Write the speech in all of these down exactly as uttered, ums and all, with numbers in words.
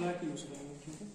Black use करेंगे, ठीक है।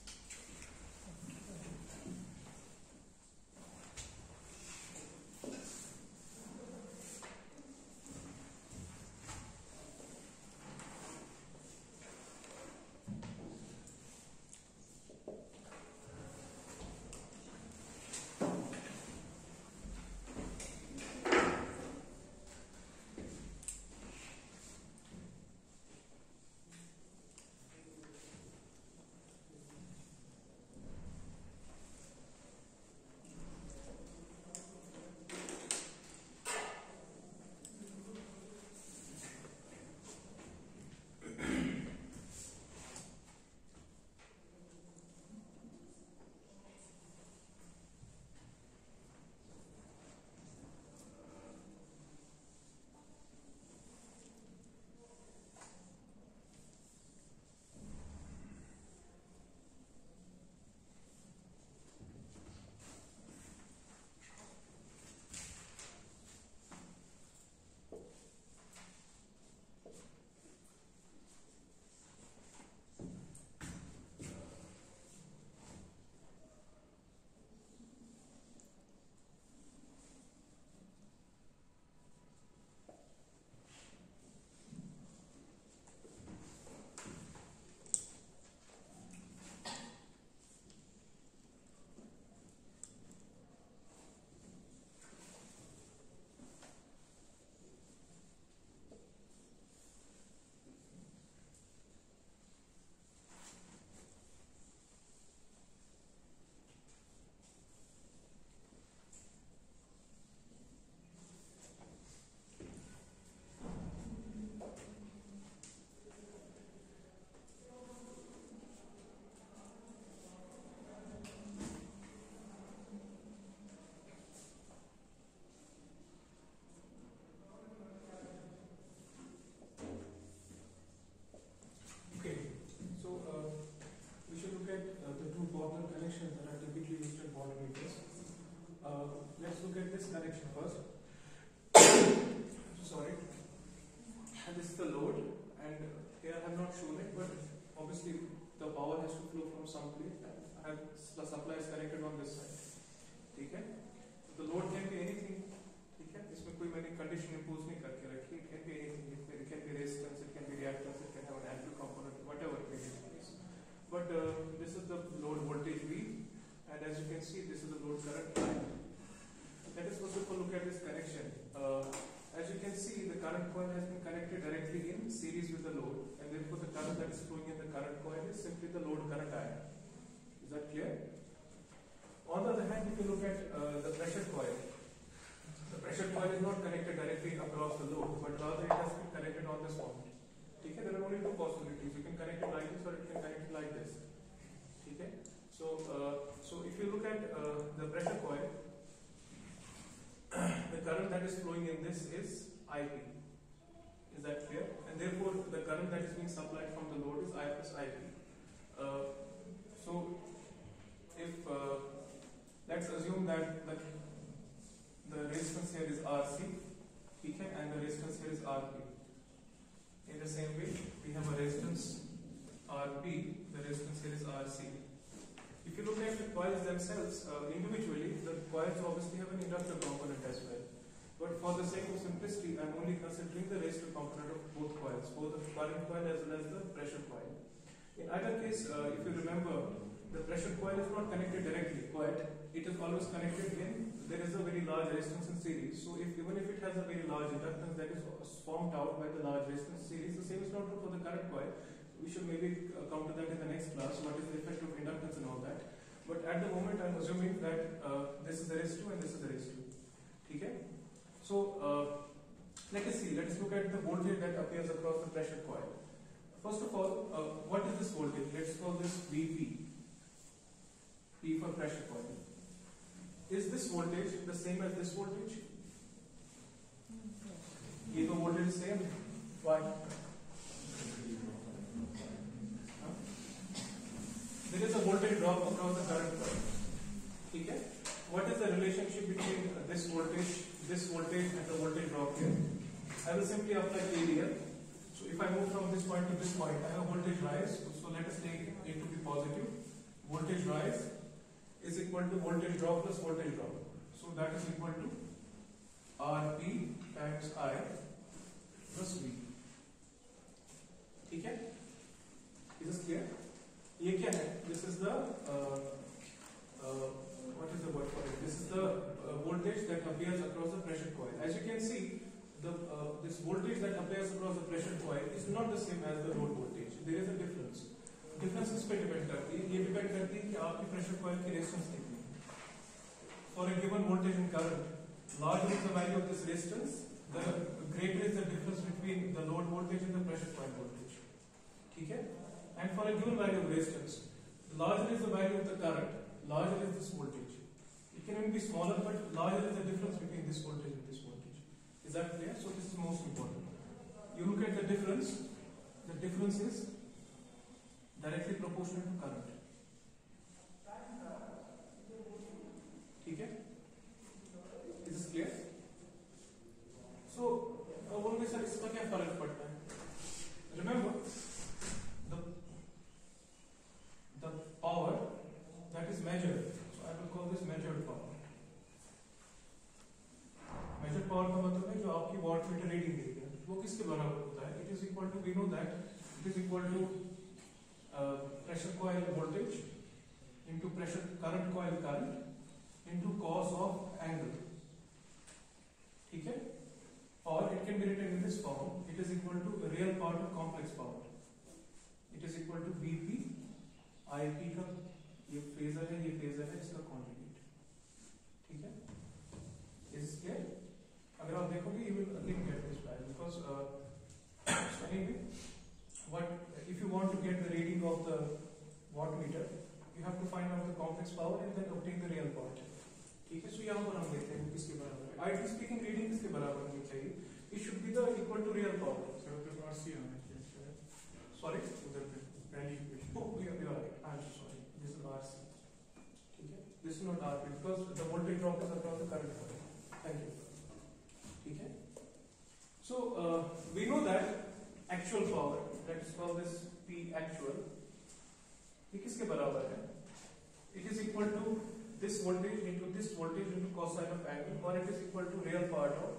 Themselves uh, individually, the coils obviously have an inductor component as well. But for the sake of simplicity, I'm only considering the resistor component of both coils, both the current coil as well as the pressure coil. In either case, uh, if you remember, the pressure coil is not connected directly, but it is always connected in, there is a very large resistance in series. So if, even if it has a very large inductance that is formed out by the large resistance series, the same is not true for the current coil. We should maybe uh, come to that in the next class, what is the effect of inductance and all that. But at the moment, I'm assuming that uh, this is the resistor and this is the resistor. Okay? So uh, let us see. Let us look at the voltage that appears across the pressure coil. First of all, uh, what is this voltage? Let's call this V P. P for pressure coil. Is this voltage the same as this voltage? Is the voltage the same? Why? There is a voltage drop across the current coil. Okay? What is the relationship between uh, this voltage, this voltage and the voltage drop here? I will simply apply K V L. So So if I move from this point to this point, I have voltage rise. So let us take it to be positive. Voltage rise is equal to voltage drop plus voltage drop. So that is equal to R P times I plus V. ठीक है? Is this clear? ये क्या है? This is the uh, uh, what is the word for it? This is the uh, voltage that appears across the pressure coil. As you can see, the uh, this voltage that appears across the pressure coil is not the same as the load voltage. There is a difference. Difference इस पे depend करती है. ये depend करती है कि आपकी pressure coil की resistance कितनी है. For a given voltage and current, larger is the value of this resistance, the greater is the difference between the load voltage and the pressure coil voltage. ठीक है? And for a given value of resistance, the larger is the value of the current, larger is this voltage. It can even be smaller, but larger is the difference between this voltage and this voltage. Is that clear? So this is most important. You look at the difference. The difference is directly proportional to current. ठीक है? Is this clear? So, अब बोलोगे sir इसका क्या फर्क पड़ता है? Remember, the the power that is measured. So I will call this measured power. Measured power का मतलब है जो आपकी watt meter reading देती है. वो किसके बराबर होता है? It is equal to, we know that it is equal to uh, pressure coil voltage into pressure current coil current into cos of angle. ठीक है? Or it can be written in this form. It is equal to real power to complex power. It is equal to V P. I P का ये phasor है, ये phasor है, इसका conjugate. ठीक है? Is this clear? अगर आप देखोगे, you will again get this value because uh, so anyway, what if you want to get the reading of the wattmeter, you have to find out the complex power and then obtain the real part. ठीक है? So यहाँ पर हम देखते हैं किसके बराबर है. Ideally speaking, reading किसके बराबर होनी चाहिए? It should be the equal to real power. So the R C होना चाहिए. Sorry? उधर पे पहली equation. Oh, you are right. I am so sorry. This is R C. ठीक है? This is not R P because the voltage drop is across the current coil. Thank you. ठीक है? So uh, we know that actual power, let us call this P actual, ये किसके बराबर है? It is equal to this voltage into this voltage into cosine of angle, or it is equal to real part of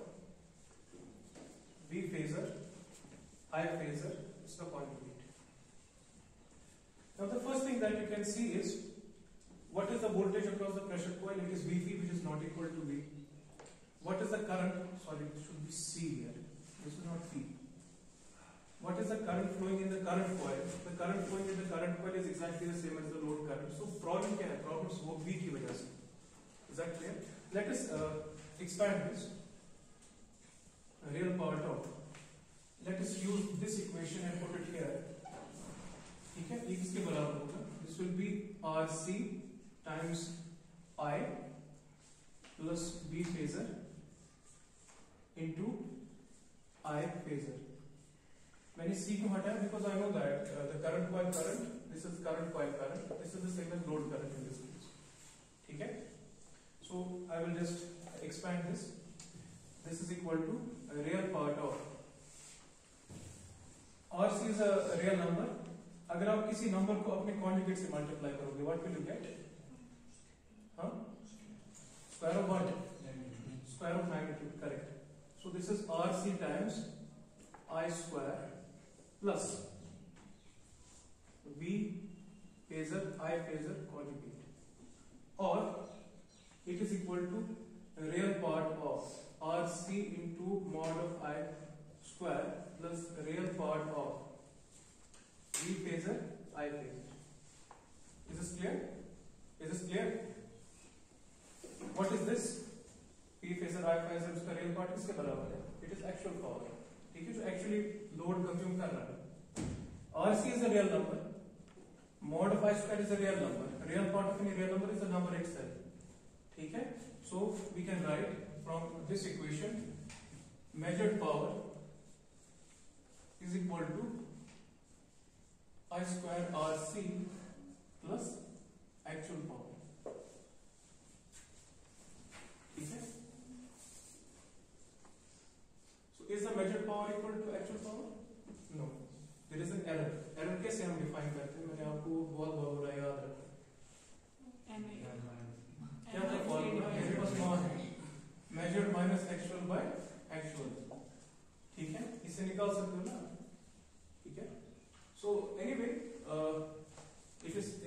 V phasor, I phasor, इसका conjugate. Now the first thing that you can see is what is the voltage across the pressure coil? It is V P, which is not equal to V. What is the current? Sorry, it should be C here. This is not P. What is the current flowing in the current coil? The current flowing in the current coil is exactly the same as the load current. So problem क्या है? Problem वो V की वजह से. Is that clear? Let us uh, expand this. Real power top. Let us use this equation and put it here. ठीक है? ये किसके बराबर होगा? This will be R C times I plus V phasor into I phasor. मैंने C क्यों हटाया? Because I know that uh, the current coil current, this is current coil current, this is the same as load current in this case. ठीक है? So I will just expand this. This is equal to a real part of R C is a real number. अगर आप किसी number को अपने conjugate से multiply करोगे, what will you get? हाँ? Square of what? Square of magnitude, correct. So this is R C times I square plus V phasor I phasor conjugate, or it is equal to the real part of R C into mod of I square plus real part of V phasor I phasor. Is this clear? Is this clear? What is this? P phasor I phasor उसका real part किसके बराबर है? It is actual power. ठीक है? जो actually load consume कर रहा है. R C is a real number. Mod of I square is a real number. Real part of any real number is the number itself. ठीक है? So we can write from this equation measured power is equal to I square R C plus actual power. ठीक है? So is the measured power equal to actual power? No.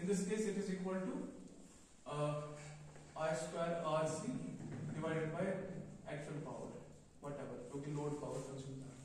In this case, it is equal to uh, I square R C divided by actual power, whatever, जो कि load power consumed है.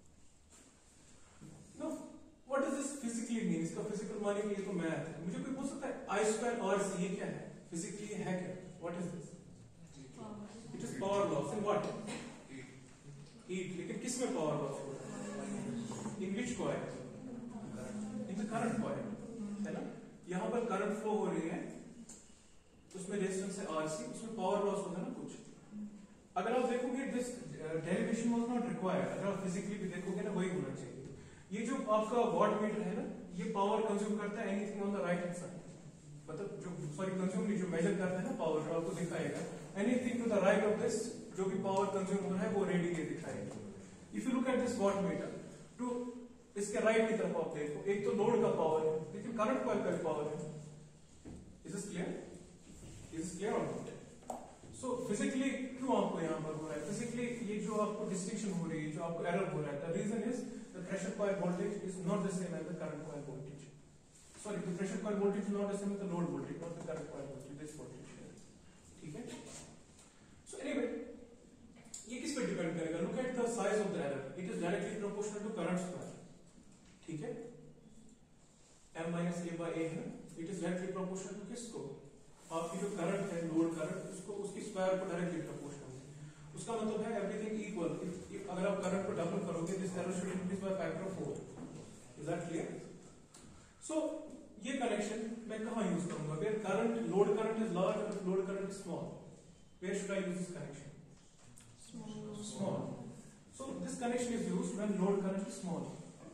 Now, what does this physically mean? इसका physical माने कि ये तो math है. मुझे कोई पूछ सकता है I square R C ये क्या है? Physically ये है क्या? What is this? It is power loss in what? Heat. लेकिन किस में power loss हो रहा है? In which coil? In the current coil, है ना? यहाँ पर current flow हो रही है, उसमें resistance है R C, उसमें power loss होगा ना कुछ. अगर आप देखोगे this derivation was not required. अगर आप physically भी देखोगे ना वही होना चाहिए. ये जो आपका watt meter है ना, ये power consume करता है anything on the right hand side. मतलब जो sorry consume नहीं जो measure करता है ना power जो आपको दिखाएगा. Anything to the right of this जो भी power consume हो रहा है वो radiate दिखाएगा. If you look at this watt meter, to इसके राइट की तरफ आप देखो, एक तो लोड का पावर है, लेकिन करंट कॉइल का भी पावर है. Is this clear? Is this clear और नॉट? सो फिजिकली क्यों आपको यहाँ पर हो रहा है? फिजिकली ये जो आपको डिस्टिंक्शन हो रही है, जो आपको एरर हो रहा है, the reason is the pressure coil voltage is not the same as the current coil voltage. Sorry, the pressure coil voltage is not the same as the load voltage, not the current coil voltage, this voltage. ठीक है? So anyway, ये किस पे depend करेगा? Look at the size of the error. It is directly proportional to current square. ठीक है? m minus A by ए है. It is directly proportional to किसको? आपकी जो करंट है, लोड करंट, उसको उसकी स्क्वायर को डायरेक्टली प्रोपोर्शनल है. उसका मतलब है एवरीथिंग इक्वल. अगर आप करंट को डबल करोगे, this error should increase by factor of four. Is that clear? So ये कनेक्शन मैं कहां यूज करूंगा? Where current, load current is large और load current is small. Where should I use this connection? Small. Small. So this connection is used when load current is small.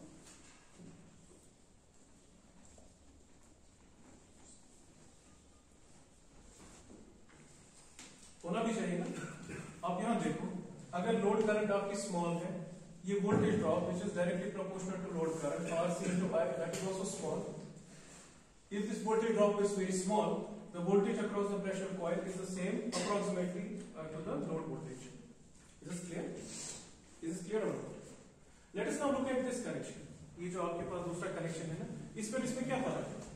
होना भी चाहिए ना. आप यहां देखो, अगर लोड करंट आपकी स्मॉल है, ये voltage drop which is directly proportional to load current R C into I, that is also small. If this voltage drop is very small, the voltage across the pressure coil is the same approximately uh, to the load voltage. Is this clear? Is this clear or not? Let us now look at this connection. ये जो आपके पास दूसरा connection है ना, इसमें इसमें क्या फर्क है?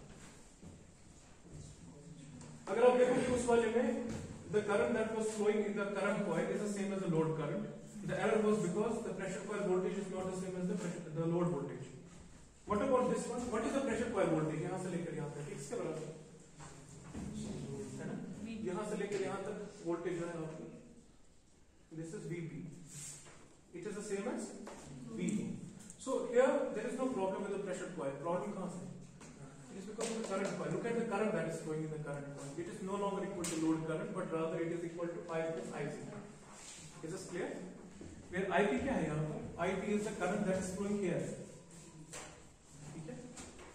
अगर आप देखो कि उस वाले में the current that was flowing in the current coil is the same as the load current. The error was because the pressure coil voltage is not the same as the pressure, the load voltage. What about this one? What is the pressure coil voltage? यहाँ से लेकर यहाँ तक किसके बराबर है ना? यहाँ से लेकर यहाँ तक वोल्टेज जो है आपकी, this is V P. It is the same as V P. So here there is no problem with the pressure coil. Problem कहाँ से? It is because of the current coil. Look at the current that is flowing in the current coil. It is no longer equal to load current, but rather it is equal to I plus I C. Is this clear? Where I P क्या है यहाँ पर? I P is the current that is flowing here. ठीक है?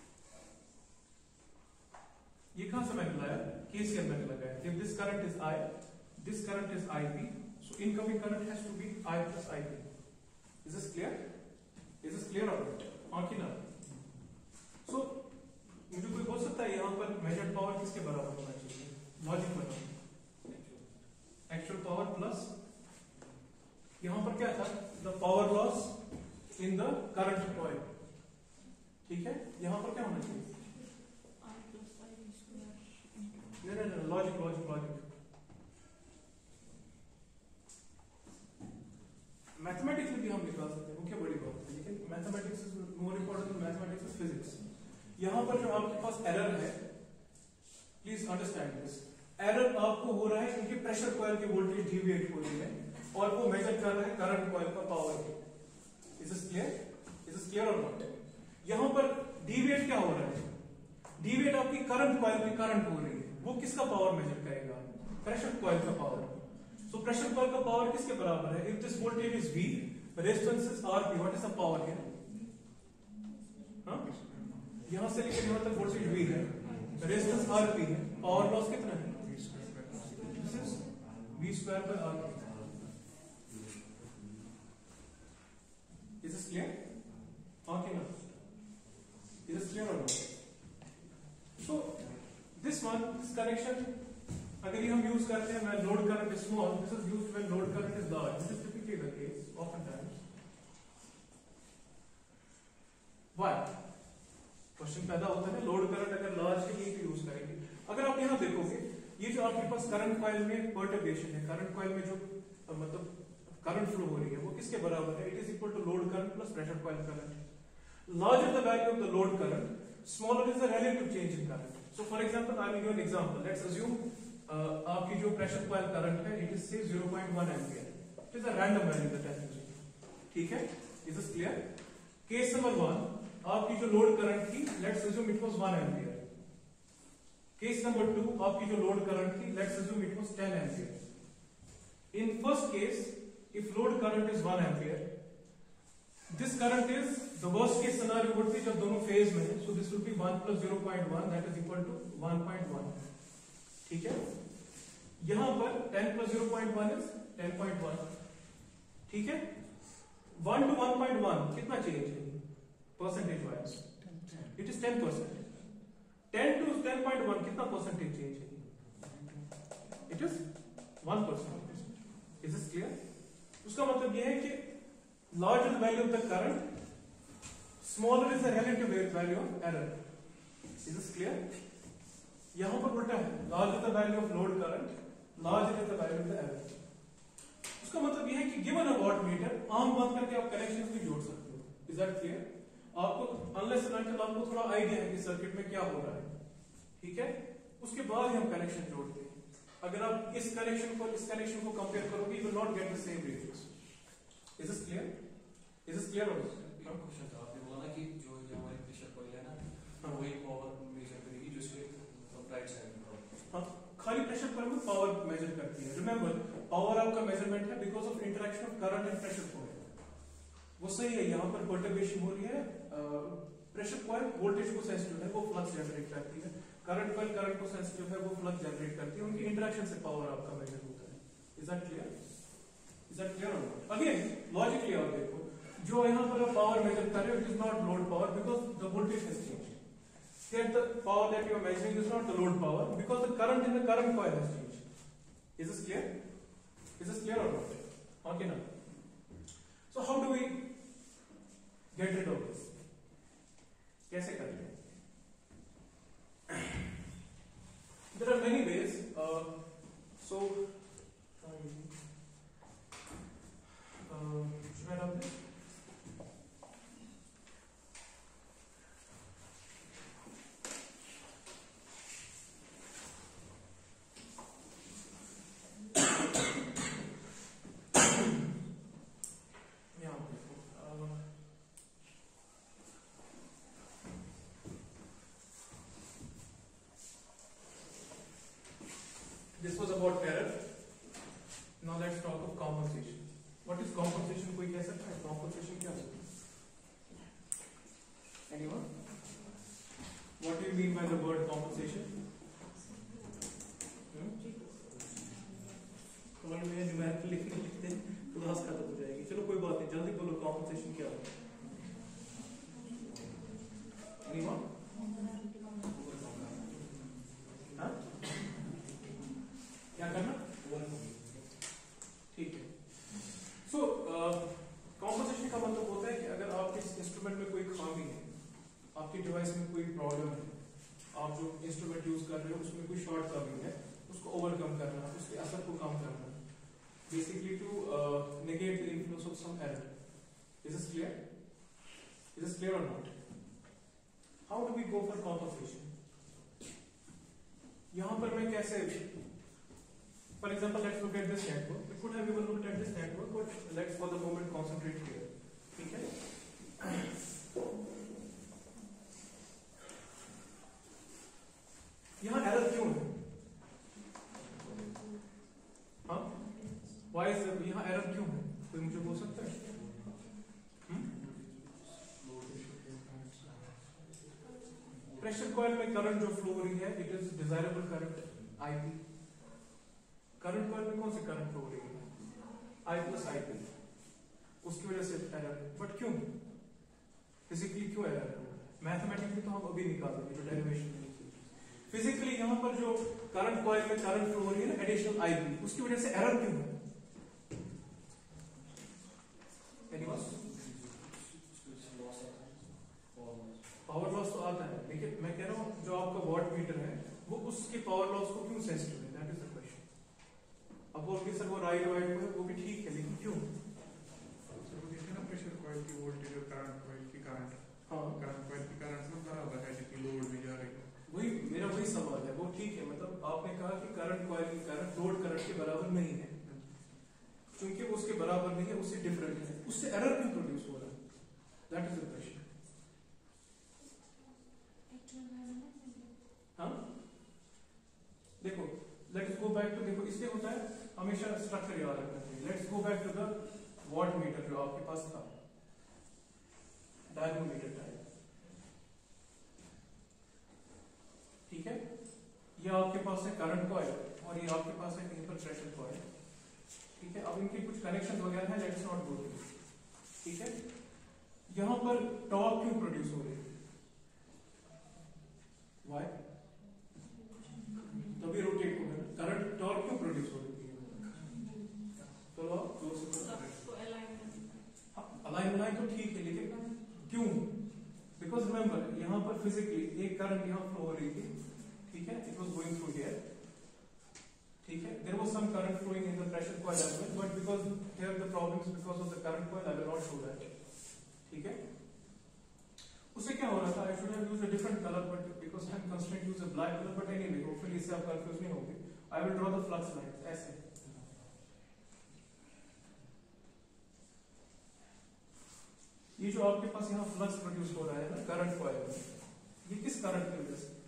ये कहाँ से मैंने लाया? केस के अंदर लगाया. If this current is I, this current is I P, so incoming current has to be I plus I P. Is this clear? Is this clear or not? हाँ कि ना? So मुझे कोई बोल सकता है यहाँ पर मेजर्ड पावर किसके बराबर होना चाहिए? लॉजिक बताओ. एक्चुअल पावर प्लस यहाँ पर क्या था? The power loss in the current coil. ठीक है? यहाँ पर क्या होना चाहिए? नहीं नहीं नहीं, लॉजिक लॉजिक लॉजिक मैथमेटिक्स भी हम निकाल सकते हैं, वो क्या बड़ी बात है. लेकिन mathematics is more important than mathematics is physics. यहां पर जो आपके पास एरर है, प्लीज अंडरस्टैंड दिस. एरर आपको हो रहा है क्योंकि प्रेशर कॉइल की वोल्टेज डिविएट हो रही है और वो मेजर कर रहा है करंट कॉइल का power. Is this clear? Is this clear और नॉट? यहां पर डिविएट क्या हो रहा है? डिविएट आपकी करंट कॉइल की करंट हो रही है. वो किसका पावर मेजर करेगा? प्रेशर कॉइल का पावर. सो प्रेशर कॉइल का पावर किसके बराबर है? If this voltage is V, resistance is R P, what is the power here? हां, यहां से लेकर यहां तक वोल्टेज V है, रेजिस्टेंस R P है, पावर लॉस कितना है? This is V square by R P. Is this clear? हां कि ना? इज दिस क्लियर और not? So this one, this connection अगर ये हम यूज करते हैं when load current is small, this is used when load current is large. This is typically the case, oftentimes. Why? Question पैदा होता है ना, लोड करंट अगर लार्ज है यही यूज करेंगे। अगर आप यहाँ देखोगे ये जो आपके पास करंट कॉइल में पर्टर्बेशन है, करंट कॉइल में जो मतलब करंट फ्लो हो रही है वो किसके बराबर है? It is equal to load current plus pressure coil current. Larger the value of the load current, smaller is the relative change in current. So for example I will give an example, let's assume आपकी जो pressure coil current है it is say zero point one ampere, it is a random value that has been, ठीक है, is this clear? Case number one, आपकी जो load current थी let's assume it was one ampere. Case number two, आपकी जो load current थी let's assume it was ten ampere. In first case if load current is one ampere, this current is the worst case scenario would be जब दोनों phase में है, so this will be one plus zero point one that is equal to one point one, ठीक है? यहां पर ten plus zero point one is ten point one, ठीक है? one to one point one कितना change है percentage wise? It is ten percent. ten to ten point one कितना percentage change है? It is one percent. Is this clear? उसका मतलब यह है कि larger the value of the current, smaller is the relative value of error. Is this clear? यहां पर उल्टा है, larger the value of load current, larger is the value of the error. उसका मतलब यह है कि given a wattmeter, आम बात करके आप कनेक्शंस भी जोड़ सकते हो. Is that clear? आपको unless and until आपको थोड़ा आइडिया है कि सर्किट में क्या हो रहा है, ठीक है, उसके बाद ही हम कनेक्शन जोड़ते हैं. अगर आप इस कनेक्शन को इस कनेक्शन को कंपेयर करोगे, you will not get the same readings. Is this clear? Is this clear or not? Question था, आपने बोला ना कि जो ये हमारी प्रेशर कॉइल है ना, वो एक पावर मेजर करेगी जो इसके राइट साइड में। हाँ, खाली प्रेशर कॉइल में पावर मेजर करती है. रिमेंबर, पावर आपका मेजरमेंट है because of interaction of current and pressure coil. वो सही है, यहाँ पर पर्टर्बेशन हो रही है. प्रेशर कॉइल वोल्टेज को सेंसिटिव है, वो फ्लक्स जनरेट करती है. करंट कॉइल करंट को सेंसिटिव है, वो फ्लक्स जनरेट करती है. उनकी इंटरेक्शन से पावर आपका मेजर होता है. Is that clear? Is that clear और नॉट? अगेन लॉजिकली आप देखो, जो यहाँ पर आप पावर मेजर कर रहे हो, it is not load power because the voltage has changed. Here the power that you are measuring is not the load power because the current in the current coil has changed. Is this clear? Is this clear or not? Okay now. So how do we get rid of this? कैसे करते हैं? There are many ways. Uh, so, uh, should I run this? This was about error. Now let's talk of compensation. What is compensation? कोई कह सकता है compensation क्या होता है? Anyone? What do you mean by the word compensation? Comment में numerical लिखने लिखते तो क्लास खत्म हो जाएगी. चलो कोई बात नहीं, जल्दी बोलो compensation क्या होता है? Anyone? हाँ? क्या करना? ठीक है. सो कॉम्पोजिशन का मतलब होता है कि अगर आपके इंस्ट्रूमेंट में कोई खामी है, आपकी डिवाइस में कोई प्रॉब्लम है, आप जो इंस्ट्रूमेंट यूज कर रहे हो उसमें कोई शॉर्ट कमिंग है, उसको ओवरकम करना, उसके असर को कम करना, basically to negate the influence of some error. Is this clear? Is this clear और not? How do we go for composition? यहां पर मैं कैसे, for example, let's look at this network. We could have even looked at this network, but let's for the moment concentrate here. ठीक है? यहाँ error क्यों है? हाँ? Why is there, यहाँ एरर क्यों है? कोई मुझे बोल सकता है? प्रेशर कॉइल में करंट जो फ्लो हो रही है, it is desirable current I P. Current coil में कौन सी करंट फ्लो हो रही है? I plus I P. उसकी वजह से एरर है. बट क्यों? फिजिकली क्यों एरर है? मैथमेटिकली तो हम अभी निकाल देंगे जो डेरिवेशन. फिजिकली यहाँ पर जो करंट कॉइल में करंट फ्लो हो रही है ना, एडिशनल आई पी, उसकी वजह से एरर क्यों है? पावर लॉस तो आता है, लेकिन मैं कह रहा हूँ जो आपका वॉट मीटर है वो उसके पावर लॉस को क्यों सेंसिटिव है, दैट इज द क्वेश्चन। अब बोल के सर वो राइट वाइट को है वो भी ठीक है, लेकिन क्यों? सर वो देखिए ना प्रेशर कॉइल की वोल्टेज और करंट कॉइल की करंट, हाँ करंट कॉइल की करंट में बराबर है जितनी लोड में जा रही है। वही मेरा वही सवाल है, वो ठीक है, मतलब आपने कहा कि करंट कॉइल की करंट लोड करंट के बराबर नहीं है, क्योंकि वो उसके बराबर नहीं है, उससे डिफरेंट है, उससे एरर क्यों प्रोड्यूस हो रहा है, दैट इज द क्वेश्चन। हाँ देखो, लेट्स गो बैक टू, देखो इसलिए होता है हमेशा स्ट्रक्चर याद रखना चाहिए। Let's go back to the watt meter जो आपके पास था, डायनोमीटर टाइप, ठीक है, ये आपके पास है करंट कॉइल और ये आपके पास है कहीं पर प्रेशर कॉइल, ठीक है। अब इनके कुछ कनेक्शन वगैरह हैं, लेट्स नॉट गो थ्रू, ठीक है। यहां पर टॉर्क क्यों प्रोड्यूस हो रही है, व्हाई? तभी रोटेट होगा, करंट टॉर्क क्यों प्रोड्यूस हो रही है? चलो दो अलाइन अलाइन तो ठीक है, लेकिन क्यों? बिकॉज रिमेंबर यहाँ पर फिजिकली एक करंट यहाँ फ्लो हो रही थी, ठीक है, it was going through here, ठीक है, there was some current flowing in the pressure coil as well, but because here the problem is because of the current coil, I will not show that, ठीक है। उससे क्या हो रहा था, I should have used a different colour, but because I am constraint use a black colour, but anyway hopefully इससे आप confuse नहीं होंगे। I will draw the flux lines ऐसे, ये जो आपके पास यहाँ फ्लक्स प्रोड्यूस हो रहा है ना करंट कॉइल में, ये किस करंट की वजह से,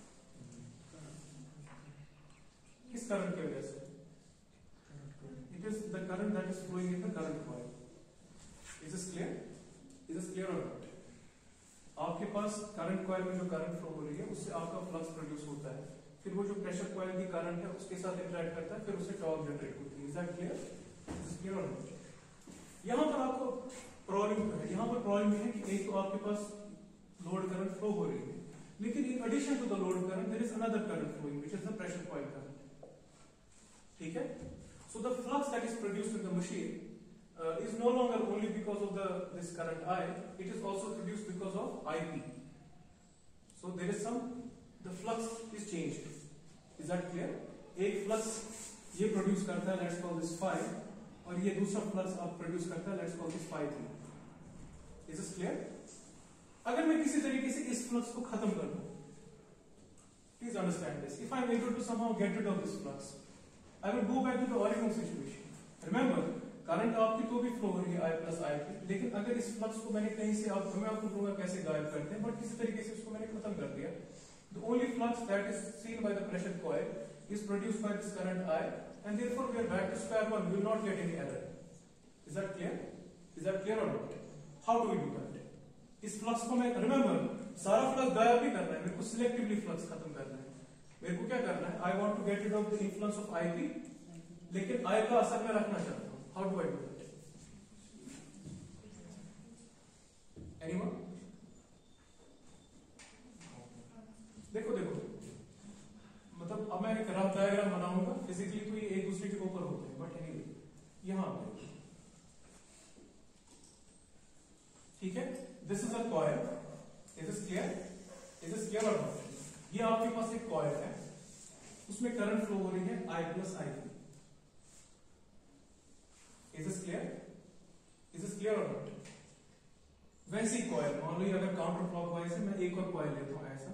किस करंट की वजह से? It is the current that is flowing in the current coil. Is this clear? Is this clear और नॉट? आपके पास करंट कॉइल में जो करंट फ्लो हो रही है उससे आपका फ्लक्स प्रोड्यूस होता है, फिर वो जो प्रेशर कॉइल की करंट है उसके साथ इंटरेक्ट करता है, फिर उससे टॉर्क जनरेट होती है। Is that clear? Is this clear और नॉट? यहां पर आपको प्रॉब्लम है, यहां पर प्रॉब्लम है कि एक तो आपके पास लोड करंट फ्लो हो रही है, लेकिन in addition to the load current there is another current flowing which is the pressure coil current, ठीक है। So the flux that is produced in the machine uh, is no longer only because of the this current I, it is also produced because of I P. So there is some, the flux is changed. Is that clear? एक flux ये produce करता है, let's call this phi, और ये दूसरा flux आप produce करता है, let's call this phi three. Is this clear? अगर मैं किसी तरीके से इस flux को खत्म कर दूं, please understand this. If I am able to somehow get rid of this flux, I will go back to the original situation. Remember, current आपकी तो भी फ्लो हो रही है I प्लस आई पी, लेकिन अगर इस फ्लक्स को मैंने कहीं से, आप मैं आपको कहूंगा कैसे गायब करते हैं, बट किसी तरीके से उसको मैंने खत्म कर दिया, the only flux that is seen by the pressure coil is produced by this current I, and therefore we are back to square one, we will not get any error. Is that clear? Is that clear और not? How do we do that? इस flux को मैं, remember, सारा flux गायब नहीं करना है, मेरे को सिलेक्टिवली फ्लक्स खत्म करना है। मेरे को क्या करना है, I want to get rid of the influence of IP, लेकिन आई का असर मैं रखना चाहता हूं। How do I do that? Anyone? देखो देखो, मतलब अब मैं एक रफ डायग्राम बनाऊंगा, फिजिकली तो ये एक दूसरे के ऊपर होते हैं, बट एनीवे यहां पे, ठीक है, this is a coil, is this clear? Is this clear और नॉट? ये आपके पास एक कॉइल है, उसमें करंट फ्लो हो रही है I plus I P. Is this clear? Is this clear और नॉट? वैसी कॉइल, मान लो अगर काउंटर क्लॉकवाइज है, मैं एक और कॉइल लेता हूं ऐसा,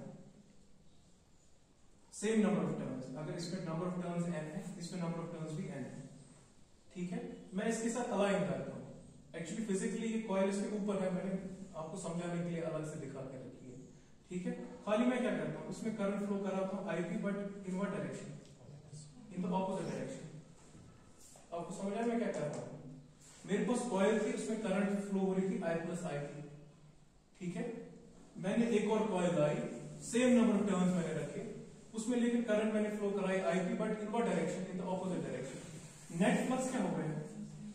सेम नंबर ऑफ टर्न्स, अगर इसमें नंबर ऑफ टर्न्स n है, इसमें नंबर ऑफ टर्न्स भी n है, ठीक है, मैं इसके साथ अलाइन करता हूं। एक्चुअली फिजिकली ये कॉइल इसके ऊपर है, मैंने आपको समझाने के लिए अलग से दिखा के रखी है, ठीक है। खाली मैं क्या करता हूं, उसमें करंट फ्लो कराता हूं IP, but in what direction? In the opposite direction. आपको समझ आया मैं क्या कर रहा हूं? मेरे पास कॉइल थी, उसमें करंट फ्लो हो रही थी I प्लस आई पी, ठीक है, मैंने एक और कॉइल लाई, सेम नंबर ऑफ टर्न्स मैंने रखे, उसमें लेकिन करंट मैंने फ्लो कराई IP, but in what direction? In the opposite direction. Net flux क्या हो गया?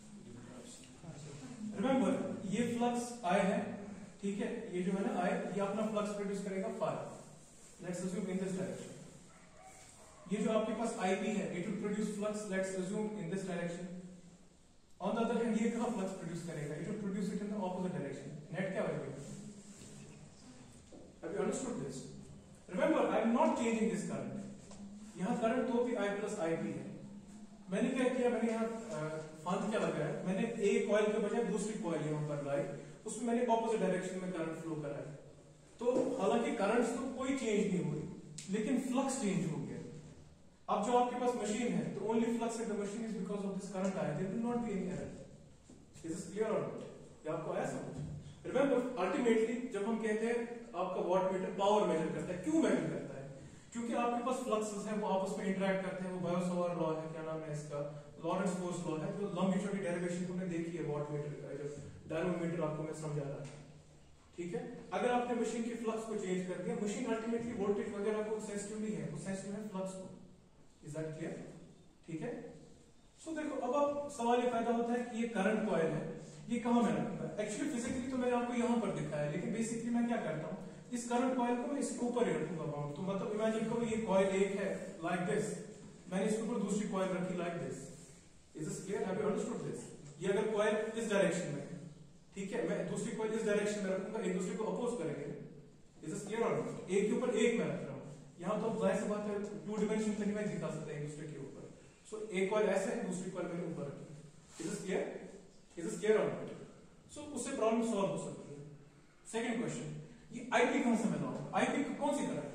रिमेंबर, ये फ्लक्स I है, ठीक है, ये जो है ना I, ये अपना फ्लक्स प्रोड्यूस करेगा phi, let's assume in this direction. ये जो आपके पास आईपी है, it will produce flux, let's assume in this direction. On the other hand, ये कहां फ्लक्स प्रोड्यूस करेगा? It will produce it in the opposite direction. Net क्या होगा? Have you understood this? Remember, I am not changing this current. यहाँ current तो भी I plus I P है. मैंने क्या किया, मैंने यहाँ फंड क्या लगाया, मैंने एक कॉइल के बजाय दूसरी कॉइल यहाँ पर लाई, उसमें मैंने ऑपोजिट डायरेक्शन में करंट फ्लो कराया. तो हालांकि करंट्स तो कोई चेंज नहीं हुई, लेकिन फ्लक्स चेंज हो गया. अब जो आपके पास मशीन है, तो only flux in the machine is because of this current आया. There will not be any error. Is this clear और नॉट? ये आपको आया समझ? रिमेंबर, अल्टीमेटली जब हम कहते हैं आपका वॉट मीटर पावर मेजर करता है, क्यों मेजर करता है? क्योंकि आपके पास फ्लक्सेस हैं, वो आपस में इंटरेक्ट करते हैं. वो बायोसवार लॉ है, क्या नाम है इसका, लॉरेंस फोर्स लॉ है, जो लंबी छोटी डेरिवेशन तुमने देखी है वॉट मीटर का, जब डायनोमीटर आपको मैं समझा रहा था. ठीक है, अगर आपने मशीन की फ्लक्स को चेंज कर दिया, मशीन अल्टीमेटली वोल्टेज वगैरह को सेंसिटिव नहीं है, वो सेंसिटिव है फ्लक्स को. Is that clear? ठीक है. सो so, देखो, अब आप सवाल ये पैदा होता है कि ये करंट कॉइल है, ये कहां में रखा है? एक्चुअली फिजिकली तो मैंने आपको यहां पर दिखाया है, लेकिन बेसिकली मैं क्या करता हूं, इस करंट कॉइल को मैं इसके ऊपर ही रखूंगा बाउंड. तो मतलब इमेजिन करो ये कॉइल एक है लाइक दिस, मैंने इसके ऊपर दूसरी कॉइल रखी like this. Is this clear? Have you understood this? ये अगर कॉइल इस डायरेक्शन में है, ठीक है, मैं दूसरी कॉइल इस डायरेक्शन में रखूंगा, एक दूसरे को अपोज करेंगे. इज दिस क्लियर और नॉट? एक के ऊपर एक मैं रख रहा हूं. यहां तो जाहिर सी बात है टू डिमेंशन में नहीं दिखा सकते एक दूसरे के ऊपर. सो so, एक कॉइल ऐसे है, दूसरी कॉइल मैंने ऊपर रखी. Is this clear? Is this clear और नॉट? सो उससे प्रॉब्लम सॉल्व हो सकती है. सेकंड क्वेश्चन, ये आईपी कहां से मिला होगा? आईपी कौन सी करंट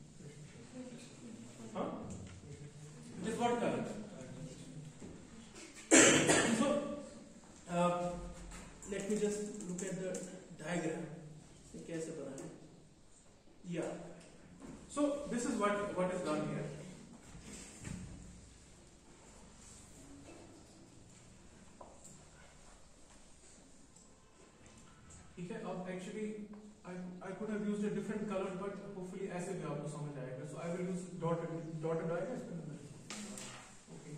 है? हाँ, it is what current? So let me just look at the diagram. ये कैसे बना है? या so this is what what is done here. ठीक है, अब actually I I could have used a different color, but hopefully ऐसे भी आपको समझ आएगा. So I will use dotted dotted आएगा इसके अंदर. Okay.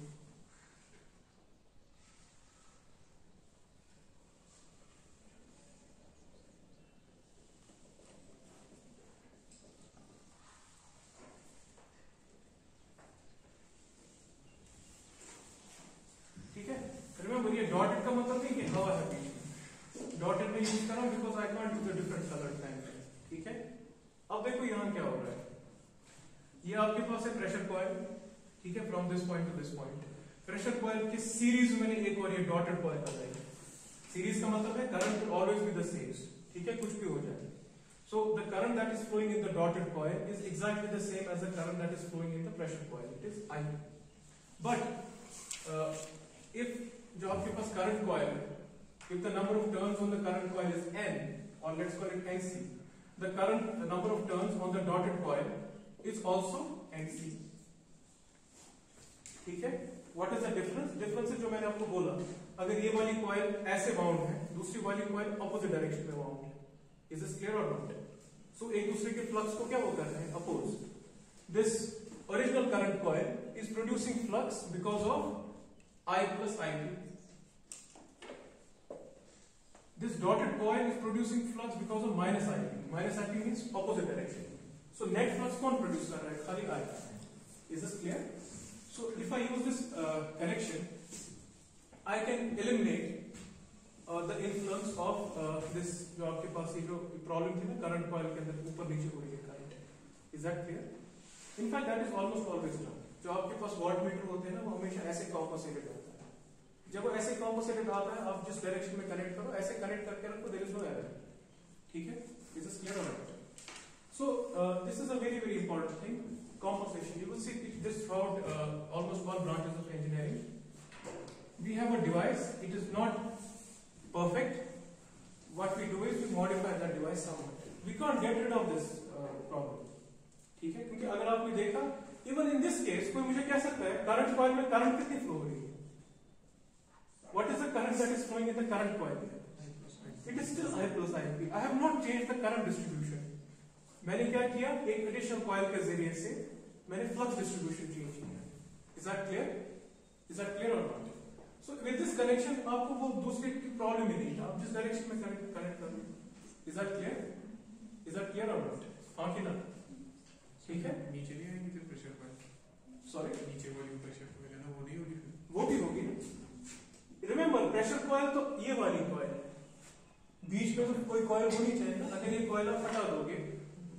ठीक है, remember ये dotted का मतलब नहीं कि हवा है बीच में. डॉटेड में यूज कर रहा हूं because I can't use a different colour time. ठीक है, अब देखो यहां क्या हो रहा है. ये आपके पास है प्रेशर कॉइल, ठीक है, from this point to this point. Pressure coil की सीरीज में मैंने एक और ये डॉटेड कॉइल लगाई. सीरीज का मतलब है current will always be the same. ठीक है, कुछ भी हो जाए. So the current that is flowing in the dotted coil is exactly the same as the current that is flowing in the pressure coil. It is I. But if जो आपके पास current coil है, if the number of turns on the current coil is n, or let's call it N C, the current the number of turns on the dotted coil is also N C. ठीक है, what is the difference? Difference है जो मैंने आपको बोला, अगर ये वाली coil ऐसे bound है, दूसरी वाली coil opposite direction में bound है. Is this clear or not? So एक दूसरे के flux को क्या वो कर रहे हैं? Oppose. This original current coil is producing flux because of I plus I P. This dotted coil is producing flux because of minus I P. Minus I P means opposite direction. So net flux कौन produce कर रहा है? खाली I. Is this clear? So if I use this uh, connection, I can eliminate uh, the influence of uh, this जो आपके पास ये जो problem थी ना current coil के अंदर ऊपर नीचे हो रही है current. Is that clear? In fact, that is almost always done. जो आपके पास wattmeter होते हैं ना, वो हमेशा ऐसे compensated होता है. जब वो ऐसे कॉम्पोजिटेड आता है, आप जिस डायरेक्शन में कनेक्ट करो, ऐसे कनेक्ट करके रखो, देयर इज नो एरर. ठीक है, दिस इज क्लियर और not? So this is a very very important thing, compensation. You will see this throughout uh, almost all branches of engineering. We have a device, it is not perfect. What we do is we modify that device somewhat. We can't get rid of this uh, problem. ठीक है, क्योंकि अगर आपने देखा, even in this case, कोई मुझे कह सकता है करंट कॉइल में करंट कितनी फ्लो हो रही है? What is the current that is flowing in the current coil? It is still I plus I P. I have not changed the current distribution. मैंने क्या किया? एक additional coil के जरिए से मैंने flux distribution change किया. Is that clear? Is that clear or not? So with this connection आपको वो दूसरे की problem ही नहीं है. आप जिस direction में connect connect कर लो. Is that clear? Is that clear or not? हाँ कि ना? ठीक है? नीचे नहीं आएंगे फिर प्रेशर कॉइल. Sorry? नीचे वाली प्रेशर कॉइल है ना, वो नहीं होगी फिर. वो भी होगी ना. रिमेंबर, प्रेशर कॉइल तो ये वाली कॉइल है, बीच में तो कोई कॉइल होनी चाहिए ना. अगर ये कॉइल आप हटा दोगे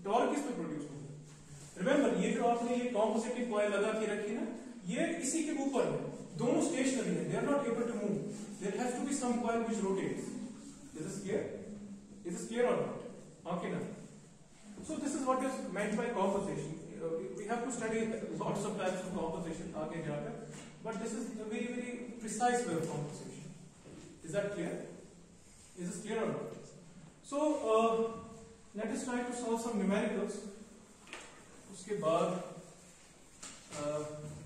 टॉर्क किस पे प्रोड्यूस होगा? रिमेंबर ये जो आपने ये कॉम्पोजिटिव कॉइल लगा के रखी ना, ये इसी के ऊपर है, दोनों स्टेशनरी है, they are not able to move, there has to be some coil which rotates. This is clear? Is this clear or not? Okay now. So this is what is meant by composition. Uh, we have to study lots of types of composition आगे जाकर, but this is a very very precise way of composition. Is that clear? Is this clear or not? So uh, let us try to solve some numericals. उसके बाद uh,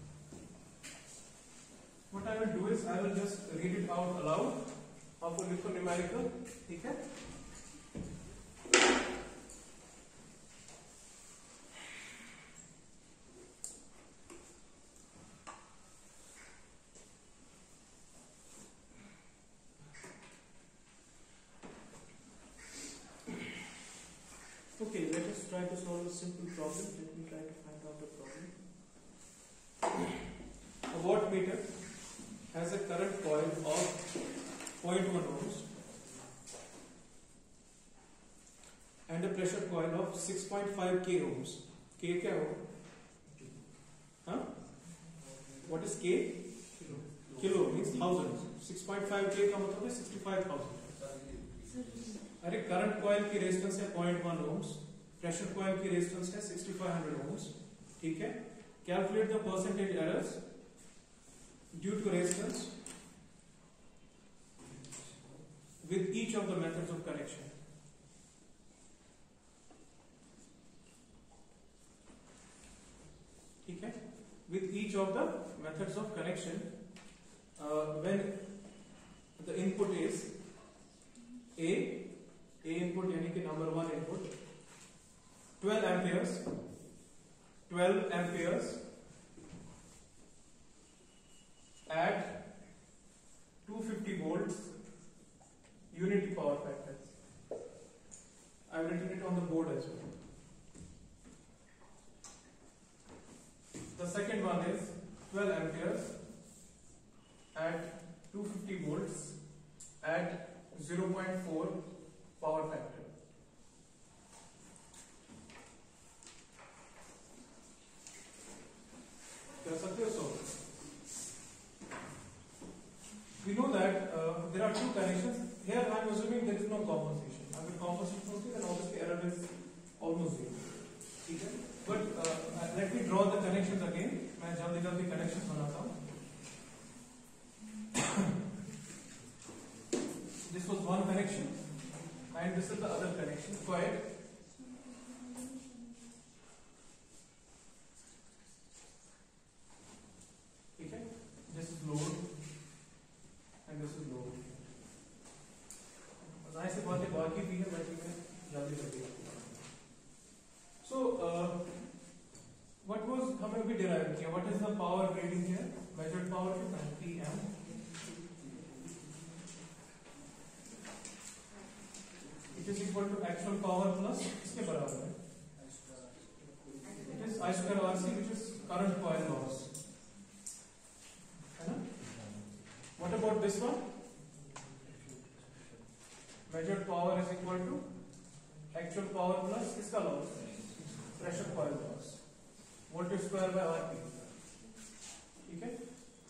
what I will do is I will just read it out aloud. आपको लिखो numerical, ठीक है? Okay, let us try to solve a simple problem. Let me try to find out the problem. A wattmeter has a current coil of zero point one ohms and a pressure coil of six point five k ohms. K क्या हो? हाँ? What is K? Kilo means thousand. six point five K का मतलब है sixty-five thousand. अरे current coil की resistance है zero point one ohms, pressure coil की रेजिस्टेंस है sixty-five hundred ohms. ठीक है? Calculate the percentage errors due to resistance with each of the methods of connection. ठीक है? With each of the methods of connection, uh, when the input is A, A input यानी कि number one input, twelve amperes, twelve amperes at two hundred fifty volts unity power factor. I have written it on the board as well. The second one is twelve amperes at two hundred fifty volts at zero point four power factor. कर सकते हो solve? We know that uh, there are two connections. Here I am assuming there is no compensation. अगर compensation होती है then obviously error is almost zero. ठीक है? But uh, let me draw the connections again. मैं जल्दी जल्दी connections बनाता हूँ. This was one connection, and this is the other connection. Quiet. ठीक है? This is load, and this is load. बताएं से बातें बाकी भी है, बाकी में जल्दी जल्दी. So, uh, what was हमें भी derive किया? What is the power reading here? Measured power कितना है? P M. It is equal to actual power plus इसके बराबर है. It is I square R C, which is current coil loss. है ना? What about this one? Measured power is equal to actual power plus इसका loss, pressure coil loss, voltage square by R P. ठीक है?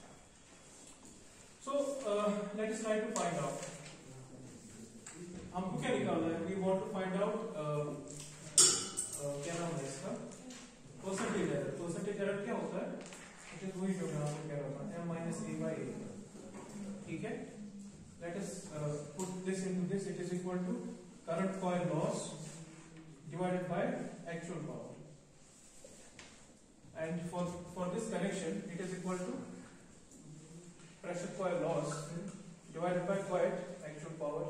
So uh, let us try to find out. हमको क्या निकालना है? We want to find out uh, uh, क्या नाम है इसका? Percentage error. Percentage error क्या होता है? It is वही जो मैं आपको कह रहा था, M minus A by A. ठीक है? Let us uh, put this into this. It is equal to current coil loss divided by actual power. And for for this connection, it is equal to pressure coil loss divided by quiet actual power.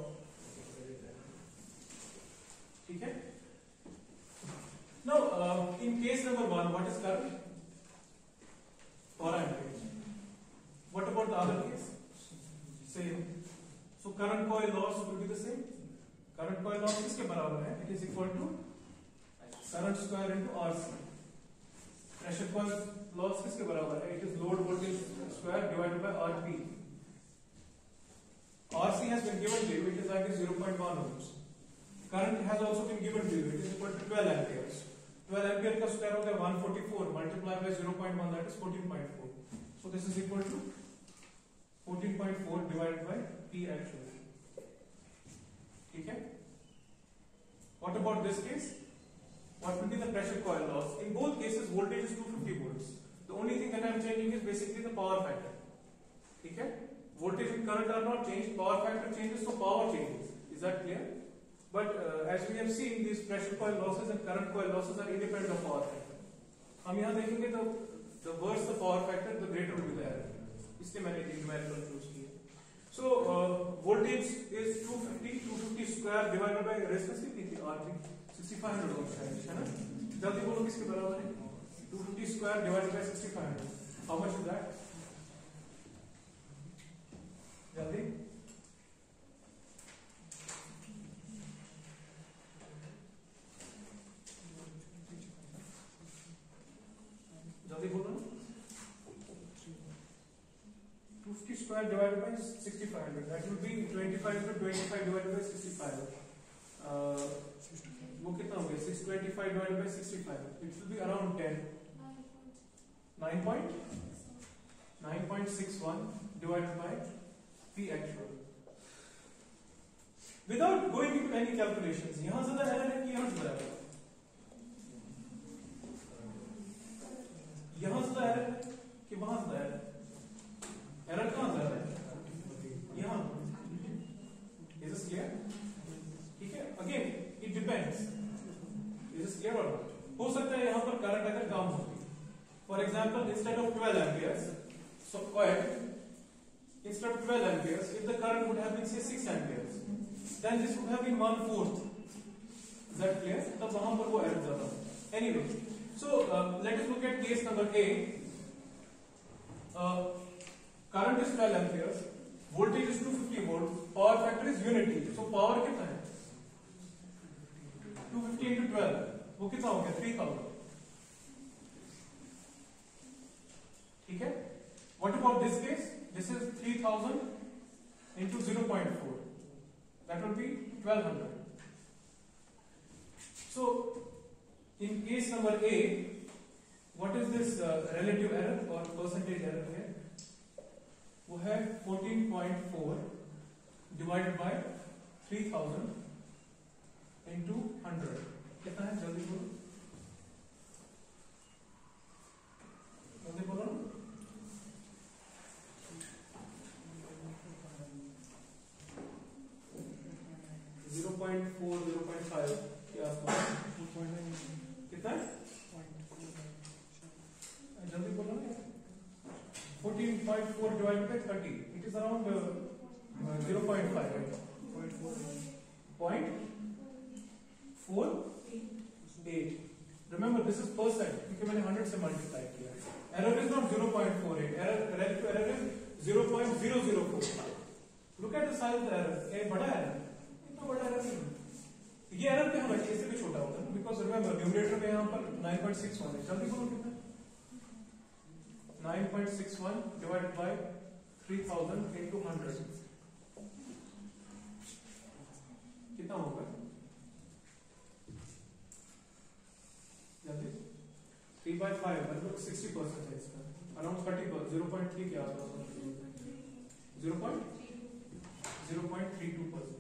ठीक है? Now, uh, in case number one, what is current? four amperes. What about the other case? Same. So current coil loss will be the same. Current coil loss किसके बराबर है? It is equal to current square into R C. Pressure coil loss किसके बराबर है? It is load voltage square divided by R P. R C has been given to you. It is like zero point one ohms. current has also been given to you. It is equal to twelve amperes. twelve ampere का square होता है one forty-four multiplied by zero point one, that is fourteen point four. So this is equal to fourteen point four divided by P actual. ठीक है? What about this case? What will be the pressure coil loss? In both cases, voltage is two hundred fifty volts. The only thing that I am changing is basically the power factor. ठीक है? Voltage and current are not changed. Power factor changes, so power changes. Is that clear? But uh, as we have seen, these pressure coil losses and current coil losses are independent of power factor. हम यहाँ देखेंगे तो the worse the power factor, the greater will be the error. इसलिए मैंने numerical choose किया. So uh, voltage is two fifty, two fifty square divided by resistance कितनी थी? R थी sixty-five hundred ohms है ना? जल्दी बोलो किसके बराबर है? two fifty square divided by sixty-five hundred. How much is that? जल्दी. जल्दी बोलो ना. two fifty square divided by sixty-five hundred. That will be twenty-five into twenty-five divided by sixty-five. Uh, वो कितना हो गया? six twenty-five divided by sixty-five. It will be around ten. nine point nine point six one divided by P actual. Without going into any calculations, यहाँ ज़्यादा error है कि यहाँ ज़्यादा error? यहाँ ज़्यादा error है कि वहाँ ज़्यादा error? Error कहाँ ज़्यादा है? यहाँ. Is this clear? ठीक है? Again, it depends. Is this clear or not? हो सकता है यहाँ पर current अगर कम होती. For example, instead of twelve amperes, so coil, instead of twelve amperes, if the current would have been say six amperes, then this would have been one fourth. Is that clear? तब वहाँ पर वो error ज़्यादा. Anyway, so uh, let us look at case number A. Uh, current is twelve amperes, voltage is two hundred fifty volt, power factor is unity. So power कितना है? two hundred fifty into twelve. वो कितना हो गया? three thousand. ठीक है? What about this case? This is three thousand into zero point four. That will be twelve hundred. So, in case number A, what is this uh, relative error or percentage error here? वो है fourteen point four divided by three thousand into one hundred. कितना है? जल्दी बोलो. जल्दी बोलो ना. zero point four, zero point five के आसपास. कितना है? जल्दी बोलो ना. fourteen point four divided by thirty. It is around uh, uh, zero point five. Right? Point four eight. Remember, this is percent. क्योंकि मैंने hundred से multiply किया. Error is not zero point four eight. Error, relative error is zero point zero zero four. Look at the size of the error. ये बड़ा error. इतना बड़ा error नहीं. ये error पे हम इससे भी छोटा होता है. Because remember, numerator में यहाँ पर nine point six one है. जल्दी बोलो कितना? nine point six one divided by three thousand into one hundred. कितना होगा? जल्दी. three by five लगभग sixty percent है इसका. Around thirty percent, zero point three के आसपास. zero point three two percent.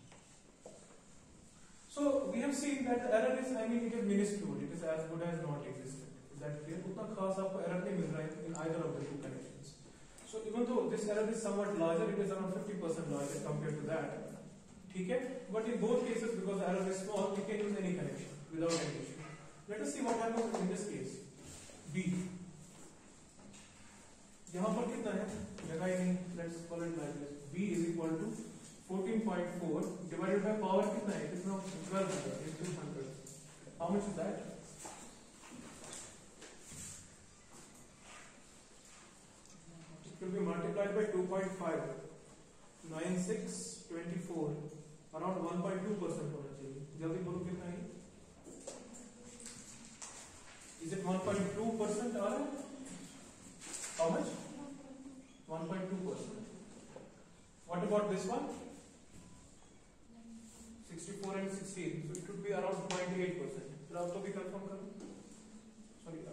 So we have seen that the error is, I mean, it is minuscule. It is as good as not existent. Is that clear? उतना खास आपको error नहीं मिल रहा है in either of the two connections. So even though this error is somewhat larger, it is around fifty percent larger compared to that. ठीक है? But in both cases, because the error is small, you can use any connection without any issue. Let us see what happens in this case. B. यहाँ पर कितना है? जगह ही नहीं. Let's call it like this. B is equal to fourteen point four divided by power कितना है? It is now twelve hundred into one hundred. How much is that? It will be multiplied by two point five. nine six twenty-four. Around one point two percent होना चाहिए. जल्दी बोलो कितना है? Is it one point two percent or how much? one point two percent. What about this one? sixty-four and sixteen, so it would be around zero point eight percent. फिर आप तो भी कंफर्म करो, सॉरी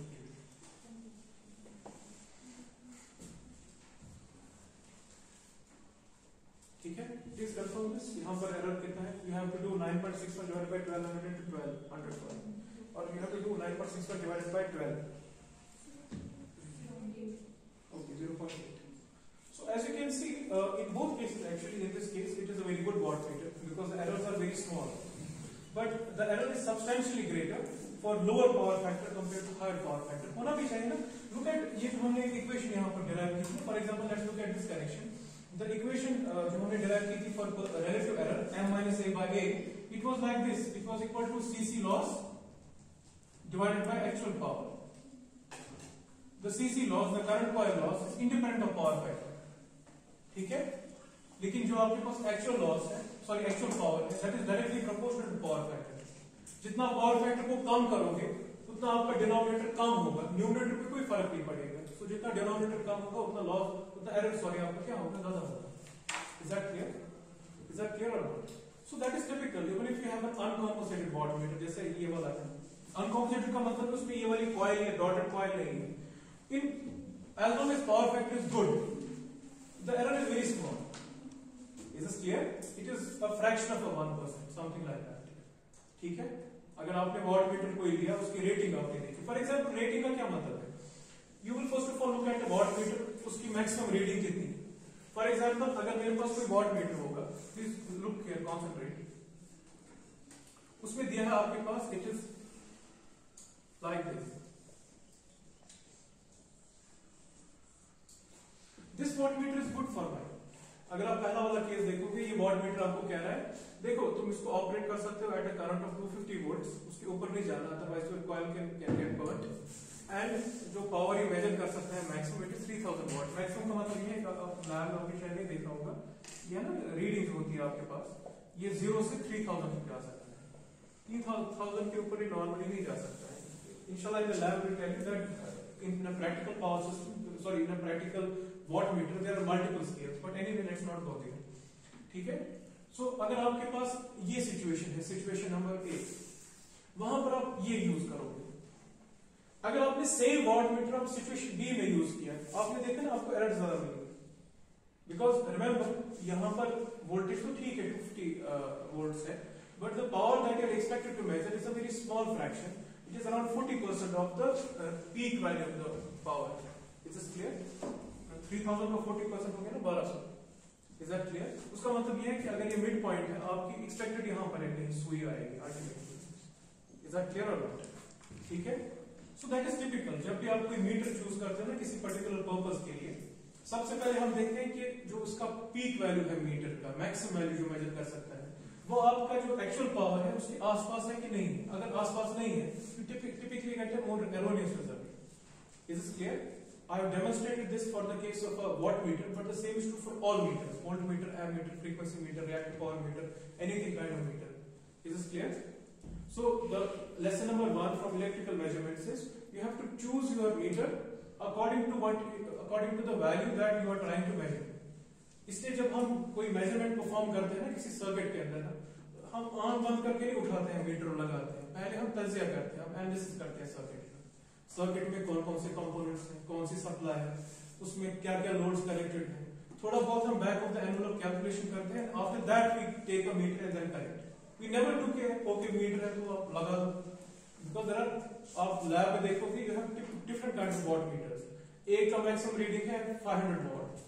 ठीक है, please confirm this. यहाँ पर error कितना है? You have to do nine point six one divided by twelve hundred into twelve hundred पर, और you have to do nine point six one divided by twelve. Okay, zero point eight. So as you can see, uh, in both cases, actually in this case, it is a very good wattmeter because the errors are very small. But the error is substantially greater for lower power factor compared to higher power factor. होना भी चाहिए ना? Look at ये जो हमने एक equation यहाँ पर derive की थी. For example, let's look at this correction. The equation uh, जो हमने derive की थी for relative error m minus a by a, it was like this. It was equal to C C loss divided by actual power. The C C loss, the current coil loss, is independent of power factor. ठीक है? लेकिन जो आपके पास actual loss है, sorry actual power है, that is directly proportional to power factor. जितना power factor को कम करोगे, उतना आपका denominator कम होगा, numerator पे कोई फर्क नहीं पड़ेगा. So जितना denominator कम होगा, उतना loss, उतना error sorry आपका क्या होगा, ज़्यादा होगा. Is that clear? Is that clear or not? So that is typical. Even if you have an uncompensated wattmeter, जैसे ये वाला है, uncompensated का मतलब उसमें ये वाली coil या dotted coil नहीं है. In as long as power factor is good, the error is very small. Is this clear? It is a fraction of a one percent, something like that. ठीक है? अगर आपने wattmeter कोई लिया, उसकी rating आपने देखी. For example, rating का क्या मतलब है? You will first of all look at the wattmeter, उसकी maximum reading कितनी है. For example, अगर मेरे पास कोई wattmeter होगा, please look here, concentrate. उसमें दिया है आपके पास, it is like this. This wattmeter is good for mine. अगर आप पहला वाला केस देखोगे, ये wattmeter आपको कह रहा है, देखो तुम इसको ऑपरेट कर सकते हो at a current of two hundred fifty volts, उसके ऊपर नहीं जाना, otherwise your coil can can get burned. And जो पावर ये मेजर कर सकते हैं maximum it is three thousand watt. Maximum का मतलब ये है कि आप लैब में आपने शायद नहीं देखा होगा, ये ना रीडिंग होती है आपके पास, ये जीरो से three thousand तक जा सकता है. three thousand के ऊपर ये नॉर्मली नहीं जा सकता है. इंशाल्लाह in the lab will tell you that in a practical power system, sorry in a practical wattmeter there are multiple scales, but anyway let's not go there. ठीक है? So अगर आपके पास ये सिचुएशन है, सिचुएशन नंबर एक, वहां पर आप ये यूज करोगे. अगर आपने सेम wattmeter आप सिचुएशन बी में यूज किया, आपने देखा ना आपको एरर ज्यादा मिलेगी. बिकॉज रिमेंबर यहां पर वोल्टेज तो ठीक है two hundred fifty वोल्ट्स है, but the power that you are expected to measure is a very small fraction. It is around forty percent of the peak value of the power. Is this clear? three thousand का forty percent हो गया ना twelve hundred. Is that clear? उसका मतलब ये है कि अगर ये मिड पॉइंट है, आपकी एक्सपेक्टेड यहाँ पर एक सुई आएगी ultimately. Is that clear or not? ठीक है? So that is typical. जब भी आप कोई मीटर चूज करते हैं ना किसी पर्टिकुलर पर्पस के लिए, सबसे पहले हम देखते हैं कि जो उसका पीक वैल्यू है मीटर का, मैक्सिमम वैल्यू जो मेजर कर सकता है, वो आपका जो एक्चुअल पावर है उसके आसपास है कि नहीं. अगर आसपास नहीं है, typically get a more erroneous result. Is this clear? I have demonstrated this for the case of a wattmeter, but the same is true for all meters: voltmeter, ammeter, frequency meter, reactive power meter, anything kind of meter. Is this clear? So the lesson number one from electrical measurements is you have to choose your meter according to what according to the value that you are trying to measure. इसलिए जब हम कोई measurement perform करते हैं ना किसी circuit के अंदर ना, हम आंख बंद करके नहीं उठाते हैं मीटर और लगाते हैं. पहले हम तज्जिया करते हैं, हम एनालिसिस करते हैं सर्किट सर्किट में कौन कौन से कंपोनेंट्स हैं, कौन सी सप्लाई है, उसमें क्या क्या लोड्स कनेक्टेड हैं. थोड़ा बहुत हम back of the envelope calculation करते हैं. After that we take a meter and then connect. We never do के ओके मीटर है तो आप लगा दो, बिकॉज देयर आर आप लैब में देखोगे you have different kinds of watt meters. एक का मैक्सिमम रीडिंग है five hundred वॉट,